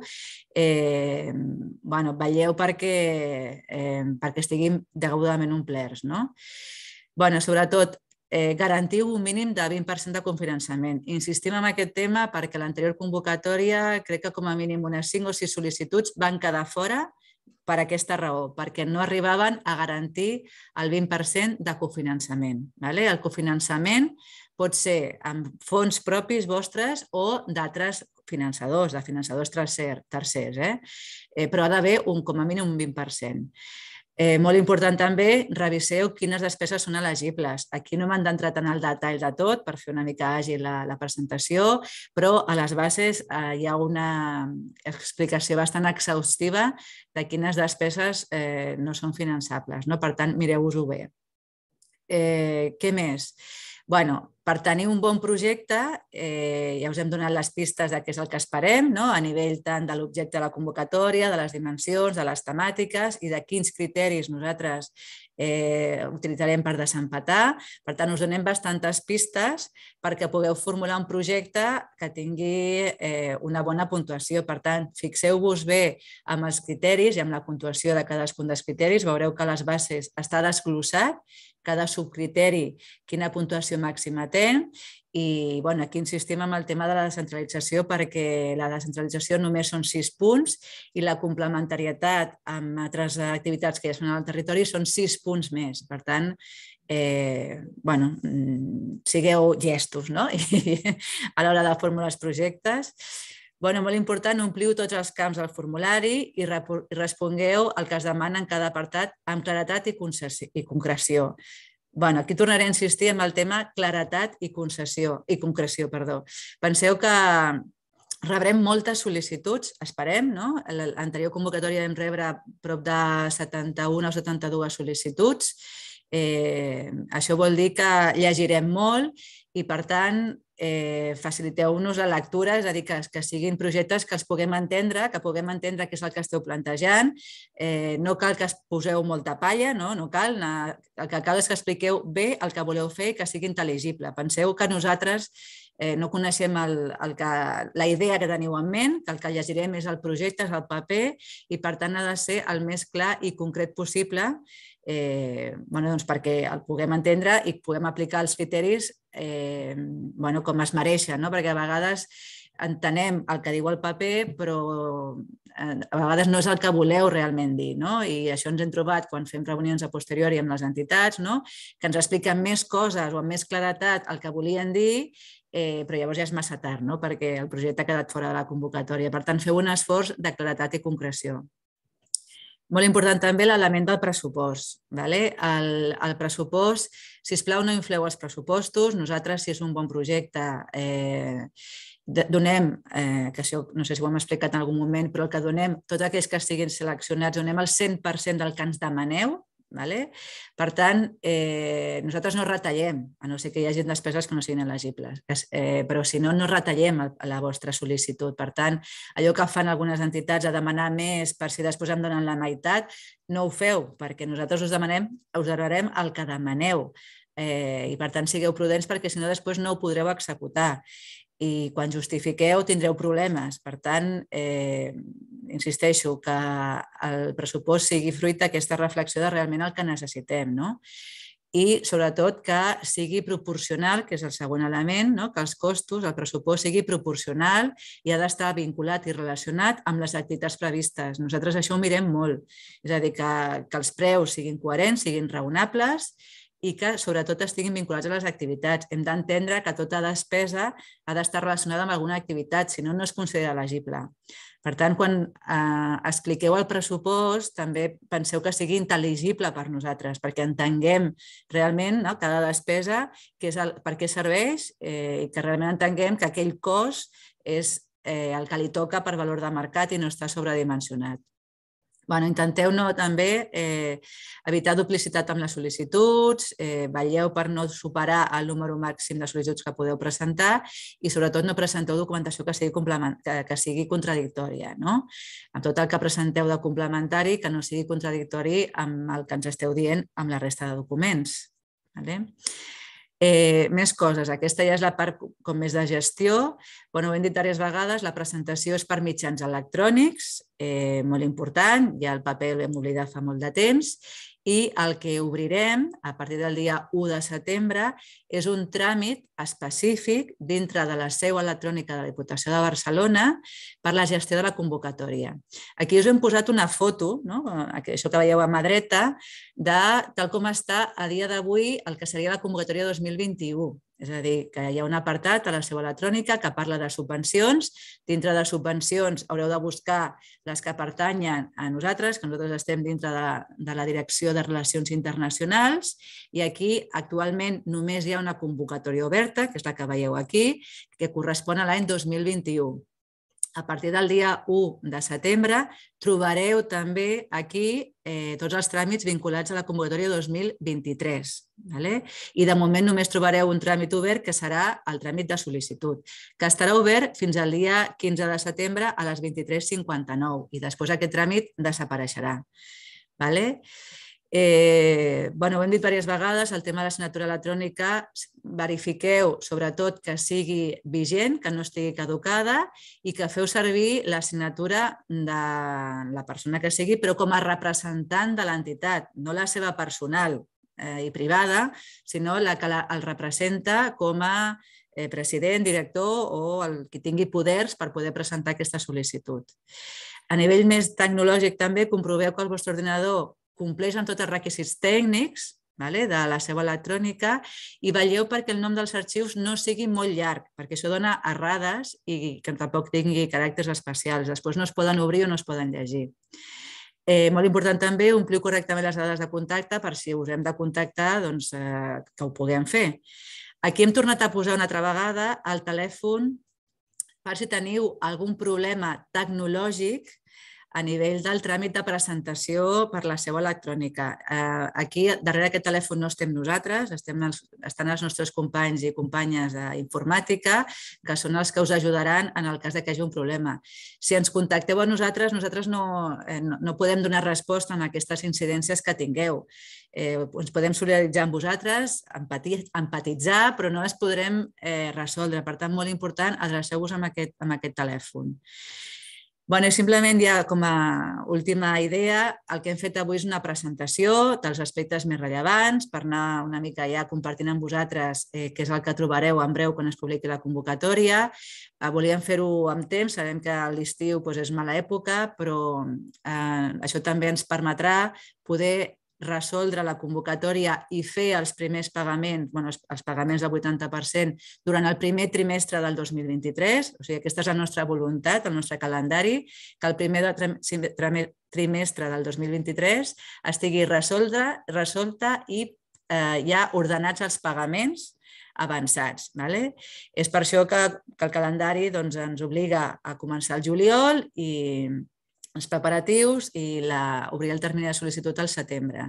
Veieu perquè estiguin degudament omplerts. Sobretot, garantiu un mínim de 20% de cofinansament. Insistim en aquest tema perquè l'anterior convocatòria crec que com a mínim unes 5 o 6 sol·licituds van quedar fora per aquesta raó, perquè no arribaven a garantir el 20% de cofinançament. El cofinançament pot ser amb fons propis vostres o d'altres finançadors, de finançadors tercers, però ha d'haver com a mínim un 20%. Molt important també, reviseu quines despeses són elegibles. Aquí no m'han d'entrar tant al detall de tot per fer una mica àgil la presentació, però a les bases hi ha una explicació bastant exhaustiva de quines despeses no són finançables. Per tant, mireu-vos-ho bé. Què més? Per tenir un bon projecte, ja us hem donat les pistes de què és el que esperem, a nivell tant de l'objecte de la convocatòria, de les dimensions, de les temàtiques i de quins criteris nosaltres utilitzarem per desempatar. Per tant, us donem bastantes pistes perquè pugueu formular un projecte que tingui una bona puntuació. Per tant, fixeu-vos bé amb els criteris i amb la puntuació de cadascun dels criteris. Veureu que a les bases està desglossat cada subcriteri quina puntuació màxima té i aquí insistim en el tema de la descentralització perquè la descentralització només són 6 punts i la complementarietat amb altres activitats que ja són al territori són 6 punts més. Per tant, sigueu llestos a l'hora de formular els projectes. Molt important, ompliu tots els camps del formulari i respongueu el que es demana en cada apartat amb claretat i concreció. Aquí tornaré a insistir en el tema claretat i concreció. Penseu que rebrem moltes sol·licituds, esperem. A l'anterior convocatòria vam rebre prop de 71 o 72 sol·licituds. Això vol dir que llegirem molt i, per tant, faciliteu-nos la lectura, és a dir, que siguin projectes que els puguem entendre, que puguem entendre què és el que esteu plantejant. No cal que es poseu molta palla, no cal. El que cal és que expliqueu bé el que voleu fer i que sigui intel·ligible. Penseu que nosaltres no coneixem la idea que teniu en ment, que el que llegirem és el projecte, és el paper i, per tant, ha de ser el més clar i concret possible perquè el puguem entendre i puguem aplicar els criteris com es mereixen, perquè a vegades entenem el que diu el paper però a vegades no és el que voleu realment dir i això ens hem trobat quan fem reunions a posteriori amb les entitats que ens expliquen més coses o amb més claretat el que volien dir però llavors ja és massa tard perquè el projecte ha quedat fora de la convocatòria. Per tant, feu un esforç de claretat i concreció. Molt important també l'element del pressupost. El pressupost, sisplau, no infleu els pressupostos. Nosaltres, si és un bon projecte, donem, que això no sé si ho hem explicat en algun moment, però el que donem, tots aquells que estiguin seleccionats, donem el 100% del que ens demaneu. Per tant, nosaltres no retallem, a no ser que hi hagi despeses que no siguin elegibles, però si no, no retallem la vostra sol·licitud. Per tant, allò que fan algunes entitats a demanar més per si després em donen la meitat, no ho feu, perquè nosaltres us donarem el que demaneu i per tant sigueu prudents perquè si no després no ho podreu executar. I quan justifiqueu tindreu problemes. Per tant, insisteixo que el pressupost sigui fruit d'aquesta reflexió de realment el que necessitem i, sobretot, que sigui proporcional, que és el segon element, que els costos, el pressupost sigui proporcional i ha d'estar vinculat i relacionat amb les activitats previstes. Nosaltres això ho mirem molt, és a dir, que els preus siguin coherents, siguin raonables i que, sobretot, estiguin vinculats a les activitats. Hem d'entendre que tota despesa ha d'estar relacionada amb alguna activitat, si no, no es considera elegible. Per tant, quan expliqueu el pressupost, també penseu que sigui intel·ligible per nosaltres, perquè entenguem realment cada despesa per què serveix i que realment entenguem que aquell cost és el que li toca per valor de mercat i no està sobredimensionat. Intenteu també evitar duplicitat amb les sol·licituds, vetlleu per no superar el número màxim de sol·licituds que podeu presentar i sobretot no presenteu documentació que sigui contradictòria. Amb tot el que presenteu de complementari, que no sigui contradictori amb el que ens esteu dient amb la resta de documents. Més coses, aquesta ja és la part com més de gestió. Ho hem dit diverses vegades, la presentació és per mitjans electrònics, molt important, ja el paper l'hem oblidat fa molt de temps, i el que obrirem a partir del dia 1 de setembre és un tràmit específic dintre de la seu electrònica de la Diputació de Barcelona per la gestió de la convocatòria. Aquí us hem posat una foto, això que veieu a mà dreta, de tal com està a dia d'avui el que seria la convocatòria 2021. És a dir, que hi ha un apartat a la seu electrònica que parla de subvencions. Dintre de subvencions haureu de buscar les que pertanyen a nosaltres, que nosaltres estem dintre de la Direcció de Relacions Internacionals, i aquí actualment només hi ha una convocatòria oberta, que és la que veieu aquí, que correspon a l'any 2021. A partir del dia 1 de setembre trobareu també aquí tots els tràmits vinculats a la convocatòria 2023. I de moment només trobareu un tràmit obert que serà el tràmit de sol·licitud, que estarà obert fins al dia 15 de setembre a les 23:59 i després aquest tràmit desapareixerà. Ho hem dit diverses vegades, el tema de la signatura electrònica, verifiqueu sobretot que sigui vigent, que no estigui caducada i que feu servir la signatura de la persona que sigui, però com a representant de l'entitat, no la seva personal i privada, sinó la que el representa com a president, director o el que tingui poders per poder presentar aquesta sol·licitud. A nivell més tecnològic també comproveu que el vostre ordinador compleix amb tots els requisits tècnics de la seu electrònica i vetlleu perquè el nom dels arxius no sigui molt llarg, perquè això dona errades i que tampoc tingui caràcters especials. Després no es poden obrir o no es poden llegir. Molt important també, ompliu correctament les dades de contacte per si us hem de contactar que ho puguem fer. Aquí hem tornat a posar una altra vegada el telèfon per si teniu algun problema tecnològic a nivell del tràmit de presentació per la seu electrònica. Aquí, darrere aquest telèfon no estem nosaltres, estan els nostres companys i companyes d'informàtica, que són els que us ajudaran en el cas que hi hagi un problema. Si ens contacteu a nosaltres no podem donar resposta a aquestes incidències que tingueu. Ens podem solidaritzar amb vosaltres, empatitzar, però no les podrem resoldre. Per tant, molt important, adreceu-vos amb aquest telèfon. Simplement ja com a última idea, el que hem fet avui és una presentació dels aspectes més rellevants per anar una mica ja compartint amb vosaltres què és el que trobareu en breu quan es publiqui la convocatòria. Volíem fer-ho amb temps, sabem que l'estiu és mala època, però això també ens permetrà poder resoldre la convocatòria i fer els primers pagaments, els pagaments del 80% durant el primer trimestre del 2023. O sigui, aquesta és la nostra voluntat, el nostre calendari, que el primer trimestre del 2023 estigui resolta i ja ordenats els pagaments avançats. És per això que el calendari ens obliga a començar el juliol i els preparatius i obrir el termini de sol·licitud al setembre.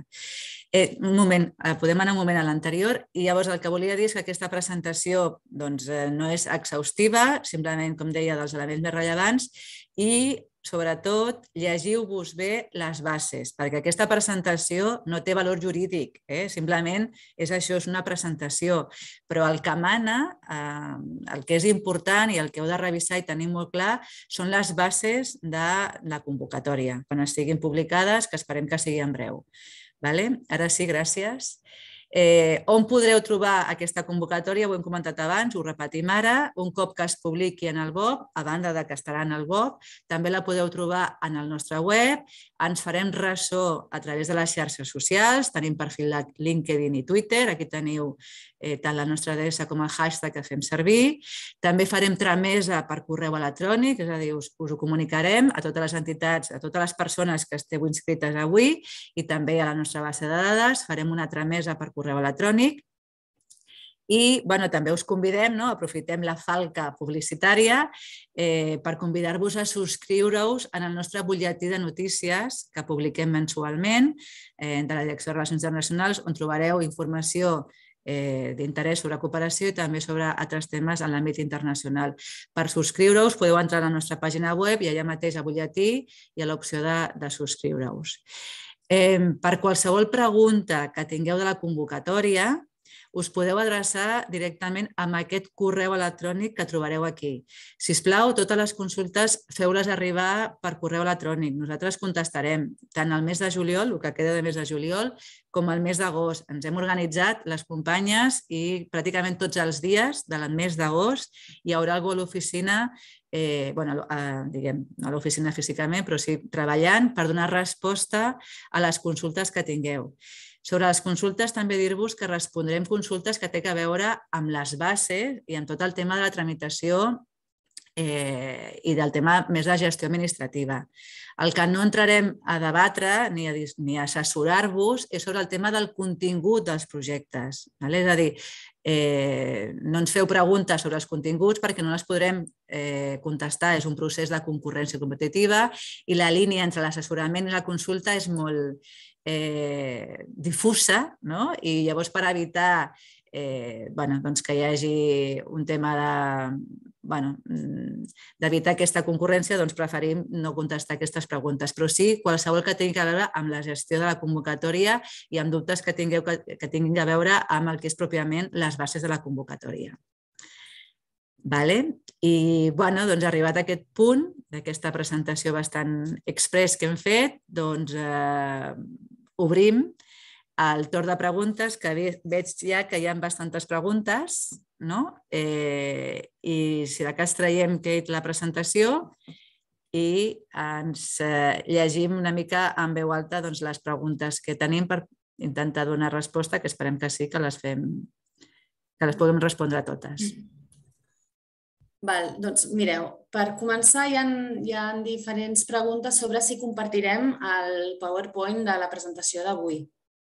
Un moment, podem anar un moment a l'anterior i llavors el que volia dir és que aquesta presentació no és exhaustiva, simplement, com deia, dels elements més rellevants i, sobretot, llegiu-vos bé les bases, perquè aquesta presentació no té valor jurídic, simplement és això, és una presentació, però el que mana, el que és important i el que heu de revisar i tenir molt clar són les bases de la convocatòria, quan estiguin publicades, que esperem que sigui en breu. Ara sí, gràcies. On podreu trobar aquesta convocatòria? Ho hem comentat abans, ho repetim ara. Un cop que es publiqui en el BOP, a banda que estarà en el BOP, també la podeu trobar en el nostre web. Ens farem ressò a través de les xarxes socials. Tenim perfil de LinkedIn i Twitter. Aquí teniu tant la nostra adreça com el hashtag que fem servir. També farem tramesa per correu electrònic, és a dir, us ho comunicarem a totes les entitats, a totes les persones que esteu inscrites avui i també a la nostra base de dades. Farem una tramesa per correu electrònic I també us convidem, aprofitem la falca publicitària per convidar-vos a subscriure-us en el nostre butlletí de notícies que publiquem mensualment de la Direcció de Relacions Internacionals, on trobareu informació d'interès sobre cooperació i també sobre altres temes en l'àmbit internacional. Per subscriure-us podeu entrar a la nostra pàgina web i allà mateix a butlletí hi ha l'opció de subscriure-us. Per qualsevol pregunta que tingueu de la convocatòria, us podeu adreçar directament amb aquest correu electrònic que trobareu aquí. Sisplau, totes les consultes feu-les arribar per correu electrònic. Nosaltres contestarem tant el mes de juliol, el que queda de mes de juliol, com el mes d'agost. Ens hem organitzat les companyes i pràcticament tots els dies del mes d'agost hi haurà algú a l'oficina, diguem, no a l'oficina físicament, però sí treballant per donar resposta a les consultes que tingueu. Sobre les consultes, també dir-vos que respondrem consultes que té a veure amb les bases i amb tot el tema de la tramitació i del tema més de gestió administrativa. El que no entrarem a debatre ni a assessorar-vos és sobre el tema del contingut dels projectes. És a dir, no ens feu preguntes sobre els continguts perquè no les podrem contestar. És un procés de concurrència competitiva i la línia entre l'assessorament i la consulta és molt difusa, i llavors per evitar que hi hagi un tema d'evitar aquesta concurrència, preferim no contestar aquestes preguntes, però sí qualsevol que tingui a veure amb la gestió de la convocatòria i amb dubtes que tinguin a veure amb el que és pròpiament les bases de la convocatòria. I arribat a aquest punt d'aquesta presentació bastant express que hem fet, obrim el torn de preguntes, que veig ja que hi ha bastantes preguntes, i si de cas traiem, Kate, la presentació i ens llegim una mica en veu alta les preguntes que tenim per intentar donar resposta, que esperem que sí, que les puguem respondre totes. Doncs mireu, per començar hi ha diferents preguntes sobre si compartirem el PowerPoint de la presentació d'avui.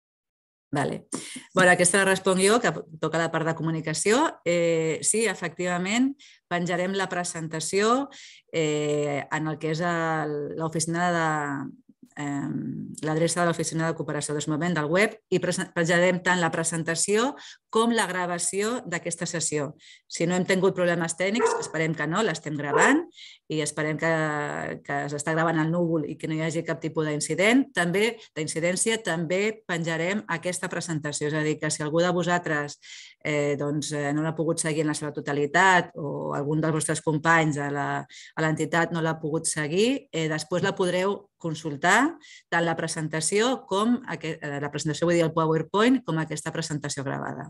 Aquesta la responc jo, que toca la part de comunicació. Sí, efectivament, penjarem la presentació en el que és l'oficina l'adreça de l'Oficina de Cooperació al Desenvolupament del web i penjarem tant la presentació com la gravació d'aquesta sessió. Si no hem tingut problemes tècnics, esperem que no, l'estem gravant i esperem que s'està gravant al núvol i que no hi hagi cap tipus d'incidència. També penjarem aquesta presentació, és a dir, que si algú de vosaltres no l'ha pogut seguir en la seva totalitat o algun dels vostres companys a l'entitat no l'ha pogut seguir, després la podreu consultar tant la presentació com la presentació, vull dir el PowerPoint, com aquesta presentació gravada.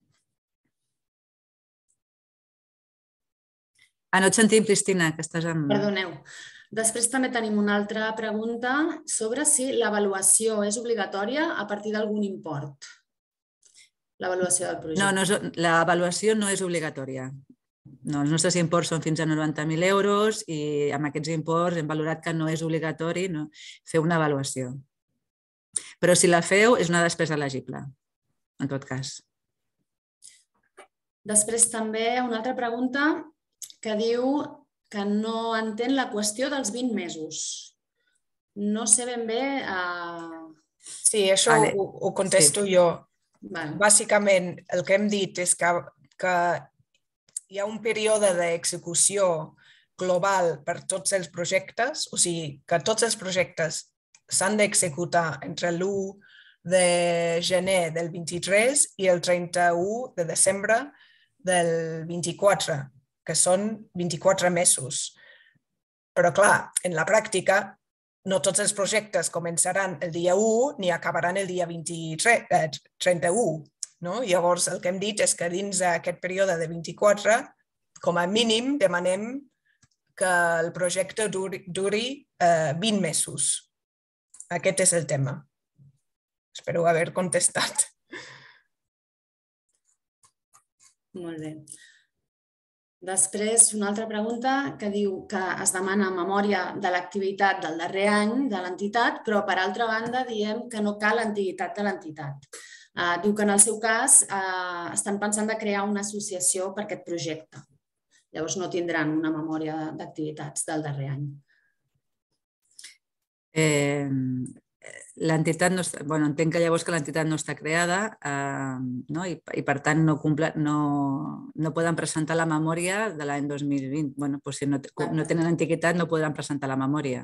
No et sentim, Cristina, que estàs amb... Perdoneu. Després també tenim una altra pregunta sobre si l'avaluació és obligatòria a partir d'algun import. L'avaluació del projecte. No, l'avaluació no és obligatòria. Els nostres imports són fins a 90.000 euros i amb aquests imports hem valorat que no és obligatori fer una avaluació. Però si la feu és una despesa elegible, en tot cas. Després també una altra pregunta que diu que no entén la qüestió dels 20 mesos. No sé ben bé... Sí, això ho contesto jo. Bàsicament, el que hem dit és que hi ha un període d'execució global per tots els projectes, o sigui, que tots els projectes s'han d'executar entre l'1 de gener del 23 i el 31 de desembre del 24, que són 24 mesos. Però, clar, en la pràctica, no tots els projectes començaran el dia 1 ni acabaran el dia 31. Llavors, el que hem dit és que dins d'aquest període de 24, com a mínim, demanem que el projecte duri 20 mesos. Aquest és el tema. Espero haver contestat. Molt bé. Després, una altra pregunta que diu que es demana memòria de l'activitat del darrer any de l'entitat, però per altra banda diem que no cal antiguitat de l'entitat. Diu que en el seu cas estan pensant de crear una associació per aquest projecte. Llavors no tindran una memòria d'activitats del darrer any. L'entitat no està, entenc que llavors que l'entitat no està creada i per tant no poden presentar la memòria de l'any 2020. Si no tenen antiguitat no podran presentar la memòria.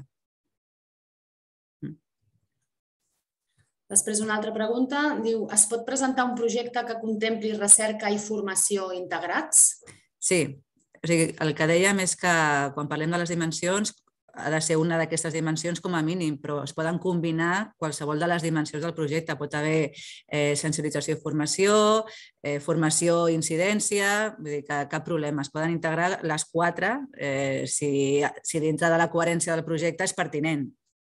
Després una altra pregunta, diu, es pot presentar un projecte que contempli recerca i formació integrats? Sí, el que dèiem és que quan parlem de les dimensions ha de ser una d'aquestes dimensions com a mínim, però es poden combinar qualsevol de les dimensions del projecte. Pot haver sensibilització i formació, formació i incidència, vull dir que cap problema. Es poden integrar les 4 si dintre de la coherència del projecte és pertinent.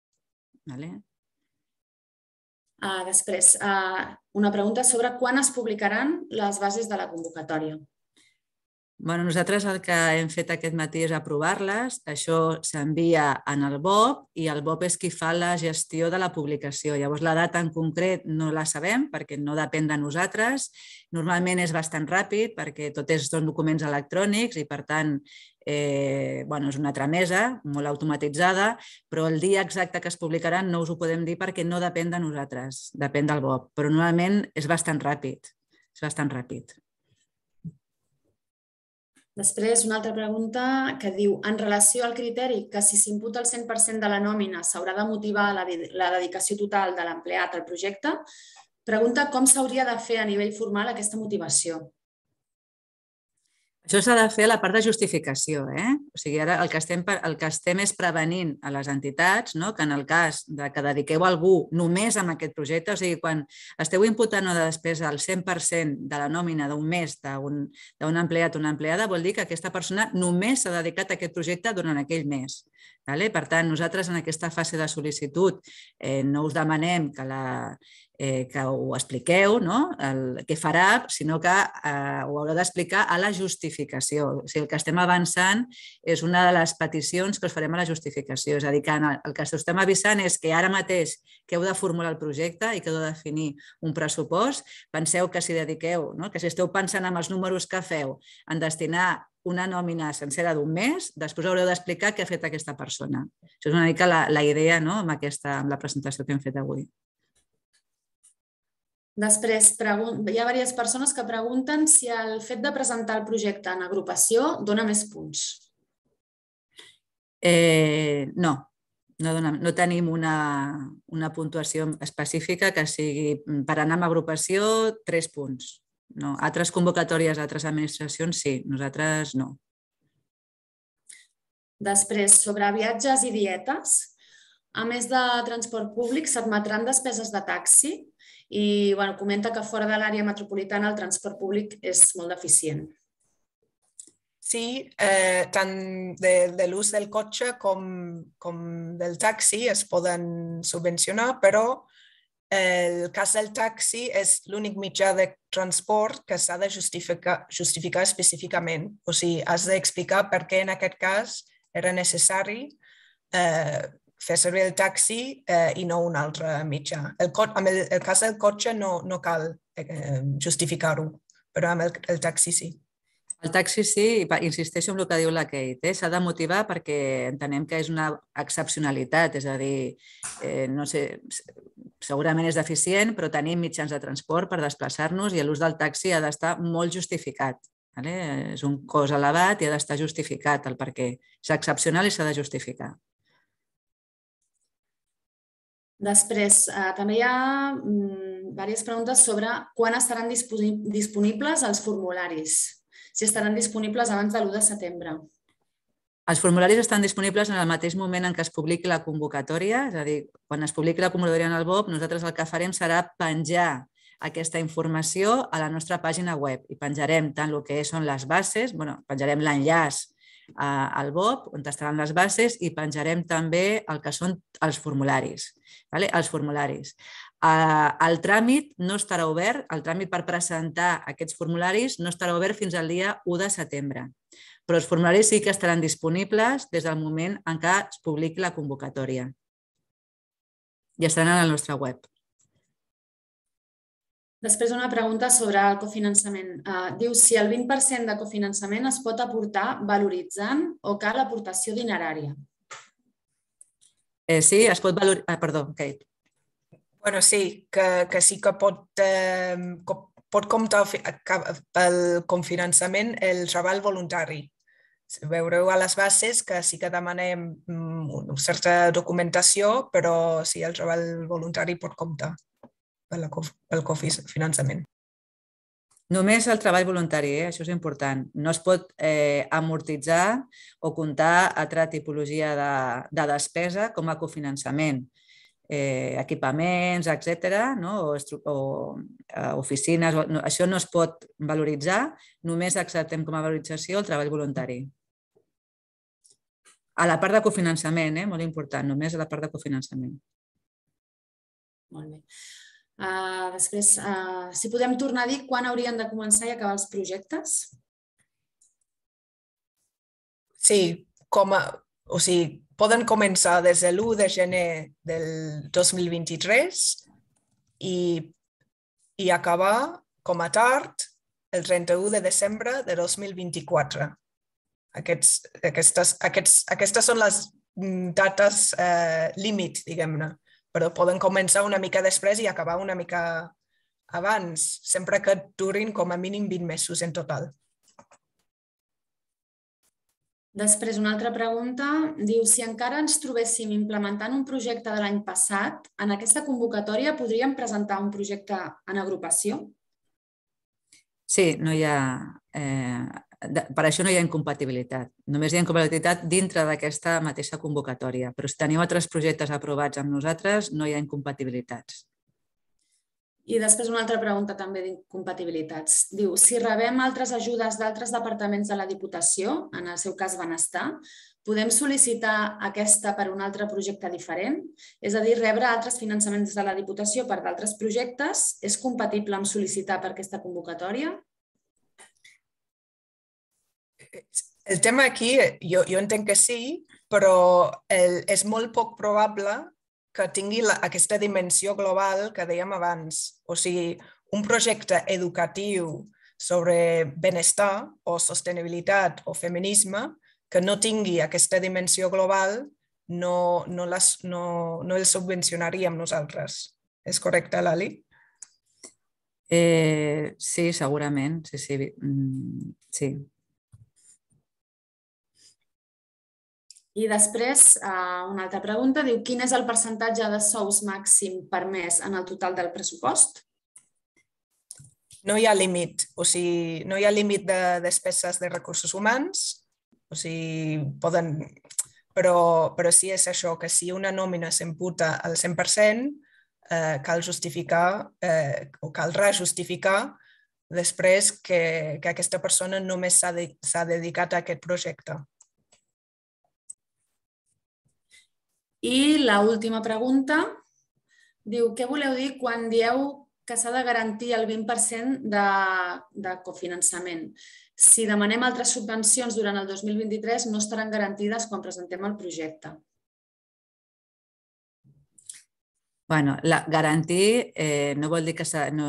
Després, una pregunta sobre quan es publicaran les bases de la convocatòria. Nosaltres el que hem fet aquest matí és aprovar-les. Això s'envia en el BOP i el BOP és qui fa la gestió de la publicació. Llavors, la data en concret no la sabem perquè no depèn de nosaltres. Normalment és bastant ràpid perquè són documents electrònics i, per tant, és una tramesa molt automatitzada, però el dia exacte que es publicaran no us ho podem dir perquè no depèn de nosaltres, depèn del BOP. Però normalment és bastant ràpid. És bastant ràpid. Després, una altra pregunta que diu, en relació al criteri que si s'imputa el 100% de la nòmina s'haurà de motivar la dedicació total de l'empleat al projecte, pregunta com s'hauria de fer a nivell formal aquesta motivació. Això s'ha de fer a la part de justificació. O sigui, ara el que estem és prevenint a les entitats que en el cas que dediqueu algú només a aquest projecte, o sigui, quan esteu imputant una despesa al 100% de la nòmina d'un mes d'un empleat o una empleada, vol dir que aquesta persona només s'ha dedicat a aquest projecte durant aquell mes. Per tant, nosaltres en aquesta fase de sol·licitud no us demanem que ho expliqueu, què farà, sinó que ho haureu d'explicar a la justificació. O sigui, el que estem avançant és una de les peticions que us farem a la justificació. És a dir, que el que us estem avisant és que ara mateix que heu de formular el projecte i que heu de definir un pressupost, penseu que si dediqueu, que si esteu pensant en els números que feu en destinar una nòmina sencera d'un mes, després haureu d'explicar què ha fet aquesta persona. Això és una mica la idea amb la presentació que hem fet avui. Després, hi ha diverses persones que pregunten si el fet de presentar el projecte en agrupació dona més punts. No tenim una puntuació específica que sigui per anar en agrupació 3 punts. Altres convocatòries d'altres administracions sí, nosaltres no. Després, sobre viatges i dietes, a més de transport públic, s'admetran despeses de taxi i comenta que fora de l'àrea metropolitana el transport públic és molt deficient. Sí, tant de l'ús del cotxe com del taxi es poden subvencionar, però el cas del taxi és l'únic mitjà de transport que s'ha de justificar específicament. O sigui, has d'explicar per què en aquest cas era necessari fer servir el taxi i no un altre mitjà. Amb el cas del cotxe no cal justificar-ho, però amb el taxi sí. El taxi sí, insisteixo en el que diu la Kate, s'ha de motivar perquè entenem que és una excepcionalitat, és a dir, no sé, segurament és deficient, però tenim mitjans de transport per desplaçar-nos i l'ús del taxi ha d'estar molt justificat. És un cost elevat i ha d'estar justificat el perquè és excepcional i s'ha de justificar. Després, també hi ha diverses preguntes sobre quan estaran disponibles els formularis. Si estaran disponibles abans de l'1 de setembre. Els formularis estan disponibles en el mateix moment en què es publiqui la convocatòria, és a dir, quan es publiqui la convocatòria en el BOP, nosaltres el que farem serà penjar aquesta informació a la nostra pàgina web i penjarem tant el que són les bases, penjarem l'enllaç al BOP, on estaran les bases, i penjarem també el que són els formularis. Els formularis. El tràmit no estarà obert, el tràmit per presentar aquests formularis no estarà obert fins al dia 1 de setembre, però els formularis sí que estaran disponibles des del moment en què es publiqui la convocatòria i estaran a la nostra web. Després una pregunta sobre el cofinançament. Diu si el 20% de cofinançament es pot aportar valoritzant o cal aportació dinerària. Sí, es pot valoritzar... Perdó, Kate. Bueno, sí, que sí que pot comptar pel cofinançament el treball voluntari. Veureu a les bases que sí que demanem una certa documentació, però sí, el treball voluntari pot comptar pel cofinançament. Només el treball voluntari, això és important. No es pot amortitzar o comptar altra tipologia de despesa com a cofinançament. Equipaments, etc., o oficines, això no es pot valoritzar, només acceptem com a valorització el treball voluntari. A la part de cofinançament, molt important, només a la part de cofinançament. Molt bé. Després, si podem tornar a dir quan haurien de començar i acabar els projectes? Sí, poden començar des de l'1 de gener del 2023 i acabar, com a tard, el 31 de desembre de 2024. Aquestes són les dates límit, diguem-ne, però poden començar una mica després i acabar una mica abans, sempre que durin com a mínim 20 mesos en total. Després, una altra pregunta. Diu, si encara ens trobéssim implementant un projecte de l'any passat, en aquesta convocatòria podríem presentar un projecte en agrupació? Sí, no hi ha... Per això no hi ha incompatibilitat. Només hi ha incompatibilitat dintre d'aquesta mateixa convocatòria. Però si teniu altres projectes aprovats amb nosaltres, no hi ha incompatibilitats. I després una altra pregunta també d'incompatibilitats. Diu, si rebem altres ajudes d'altres departaments de la Diputació, en el seu cas Benestar, podem sol·licitar aquesta per un altre projecte diferent? És a dir, rebre altres finançaments de la Diputació per d'altres projectes és compatible amb sol·licitar per aquesta convocatòria? El tema aquí, jo entenc que sí, però és molt poc probable que tingui aquesta dimensió global que dèiem abans. O sigui, un projecte educatiu sobre benestar o sostenibilitat o feminisme que no tingui aquesta dimensió global no el subvencionaríem nosaltres. És correcte, Lali? Sí, segurament. Sí. I després, una altra pregunta, diu, quin és el percentatge de sous màxim permès en el total del pressupost? No hi ha límit, o sigui, no hi ha límit de despeses de recursos humans, o sigui, poden... Però sí és això, que si una nòmina s'imputa al 100%, cal justificar o caldrà justificar després que aquesta persona només s'ha dedicat a aquest projecte. I l'última pregunta diu, què voleu dir quan dieu que s'ha de garantir el 20% de cofinançament? Si demanem altres subvencions durant el 2023 no estaran garantides quan presentem el projecte. Bueno, garantir no vol dir que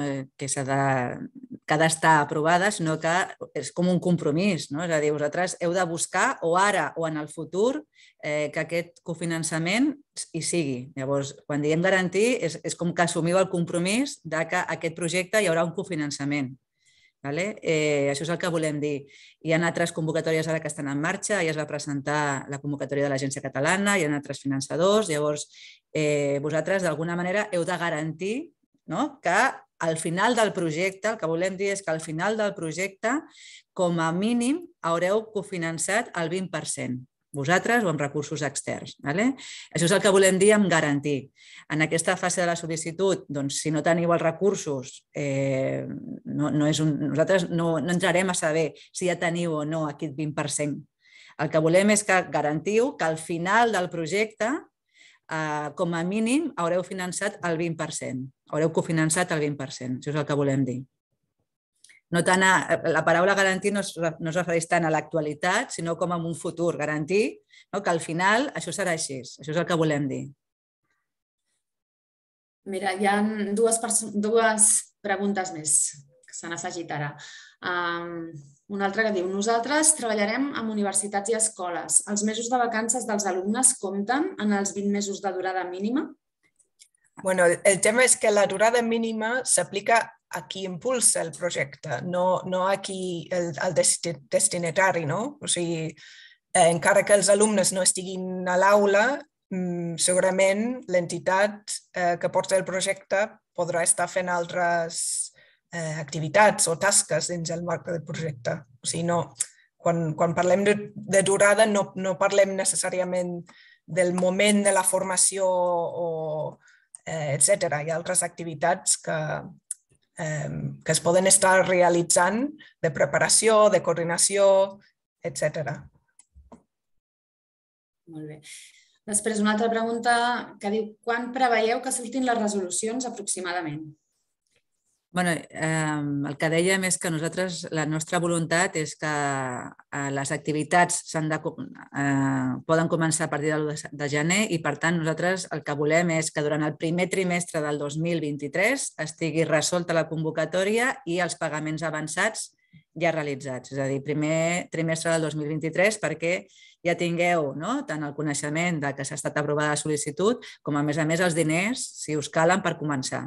ha d'estar aprovada, sinó que és com un compromís. És a dir, vosaltres heu de buscar, o ara o en el futur, que aquest cofinançament hi sigui. Llavors, quan diem garantir, és com que assumiu el compromís que aquest projecte hi haurà un cofinançament. Això és el que volem dir. Hi ha altres convocatòries ara que estan en marxa, ja es va presentar la convocatòria de l'Agència Catalana, hi ha altres finançadors, llavors vosaltres d'alguna manera heu de garantir que al final del projecte, el que volem dir és que al final del projecte, com a mínim, haureu cofinançat el 20%. Vosaltres o amb recursos externs. Això és el que volem dir amb garantir. En aquesta fase de la sol·licitud, si no teniu els recursos, nosaltres no entrarem a saber si ja teniu o no aquest 20%. El que volem és que garantiu que al final del projecte, com a mínim, haureu finançat el 20%. Haureu cofinançat el 20%. Això és el que volem dir. La paraula garantir no es refereix tant a l'actualitat, sinó com a un futur. Garantir que al final això serà així. Això és el que volem dir. Mira, hi ha dues preguntes més que s'han afegit ara. Una altra que diu: nosaltres treballarem amb universitats i escoles. Els mesos de vacances dels alumnes compten en els 20 mesos de durada mínima? Bueno, el tema és que la durada mínima s'aplica a qui impulsa el projecte, no a qui el destinatari, no? O sigui, encara que els alumnes no estiguin a l'aula, segurament l'entitat que porta el projecte podrà estar fent altres activitats o tasques dins el marc del projecte. O sigui, quan parlem de durada no parlem necessàriament del moment de la formació o etc. Hi ha altres activitats que es poden estar realitzant de preparació, de coordinació, etc. Molt bé. Després, una altra pregunta que diu: quan preveieu que surtin les resolucions aproximadament? Bueno, el que dèiem és que nosaltres, la nostra voluntat és que les activitats poden començar a partir de l'1 de gener i, per tant, nosaltres el que volem és que durant el primer trimestre del 2023 estigui resolta la convocatòria i els pagaments avançats ja realitzats. És a dir, primer trimestre del 2023 perquè ja tingueu tant el coneixement de que s'ha estat aprovada la sol·licitud com, a més, els diners, si us calen, per començar.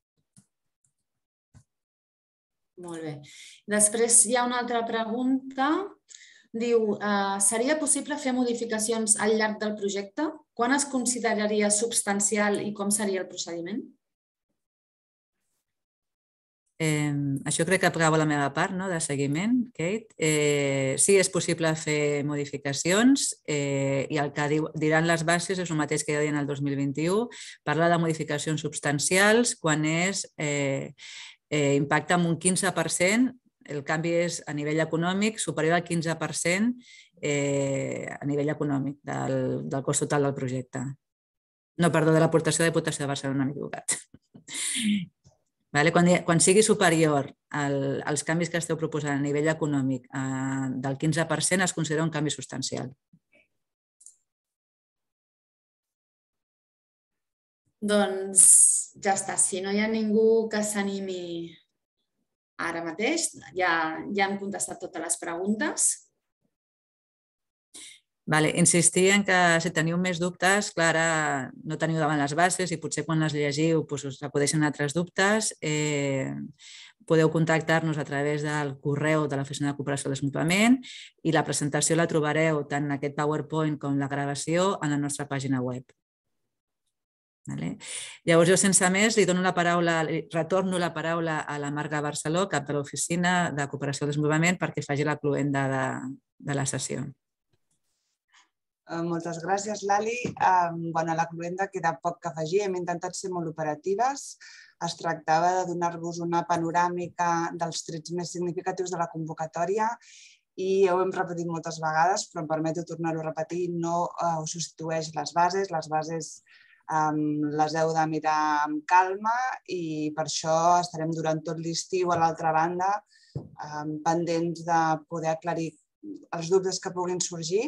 Molt bé. Després hi ha una altra pregunta. Diu: seria possible fer modificacions al llarg del projecte? Quan es consideraria substancial i com seria el procediment? Això crec que acaba la meva part de seguiment, Kate. Sí, és possible fer modificacions i el que diran les bases és el mateix que ja deien el 2021. Parla de modificacions substancials quan impacta en un 15%, el canvi és a nivell econòmic superior al 15% a nivell econòmic del cost total del projecte. No, perdó, de l'aportació de Diputació de Barcelona, m'he equivocat. Quan sigui superior als canvis que esteu proposant a nivell econòmic del 15% es considera un canvi substancial. Doncs ja està. Si no hi ha ningú que s'animi ara mateix, ja hem contestat totes les preguntes. Insistir en que si teniu més dubtes, clar, ara no teniu davant les bases i potser quan les llegiu us acudeixen altres dubtes. Podeu contactar-nos a través del correu de l'Oficina de Cooperació al Desenvolupament i la presentació la trobareu tant en aquest PowerPoint com la gravació en la nostra pàgina web. Llavors, jo sense més retorno la paraula a la Marga Barceló, cap de l'Oficina de Cooperació al Desenvolupament, perquè faci la cloenda de la sessió. Moltes gràcies, Lali. A la cloenda queda poc que afegir. Hem intentat ser molt operatives. Es tractava de donar-vos una panoràmica dels trets més significatius de la convocatòria i ho hem repetit moltes vegades, però em permeto tornar-ho a repetir. No us substitueix les bases. Les bases les heu de mirar amb calma i per això estarem durant tot l'estiu a l'altra banda pendents de poder aclarir els dubtes que puguin sorgir.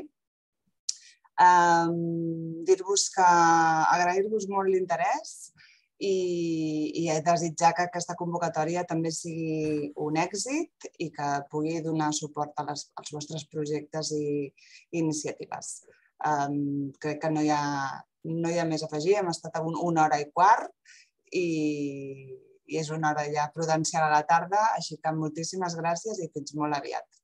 Dir-vos que agrair-vos molt l'interès i desitjar que aquesta convocatòria també sigui un èxit i que pugui donar suport als vostres projectes i iniciatives. Crec que no hi ha més a afegir. Hem estat a 1 hora i quart i és una hora ja prudencial a la tarda, així que moltíssimes gràcies i fins molt aviat.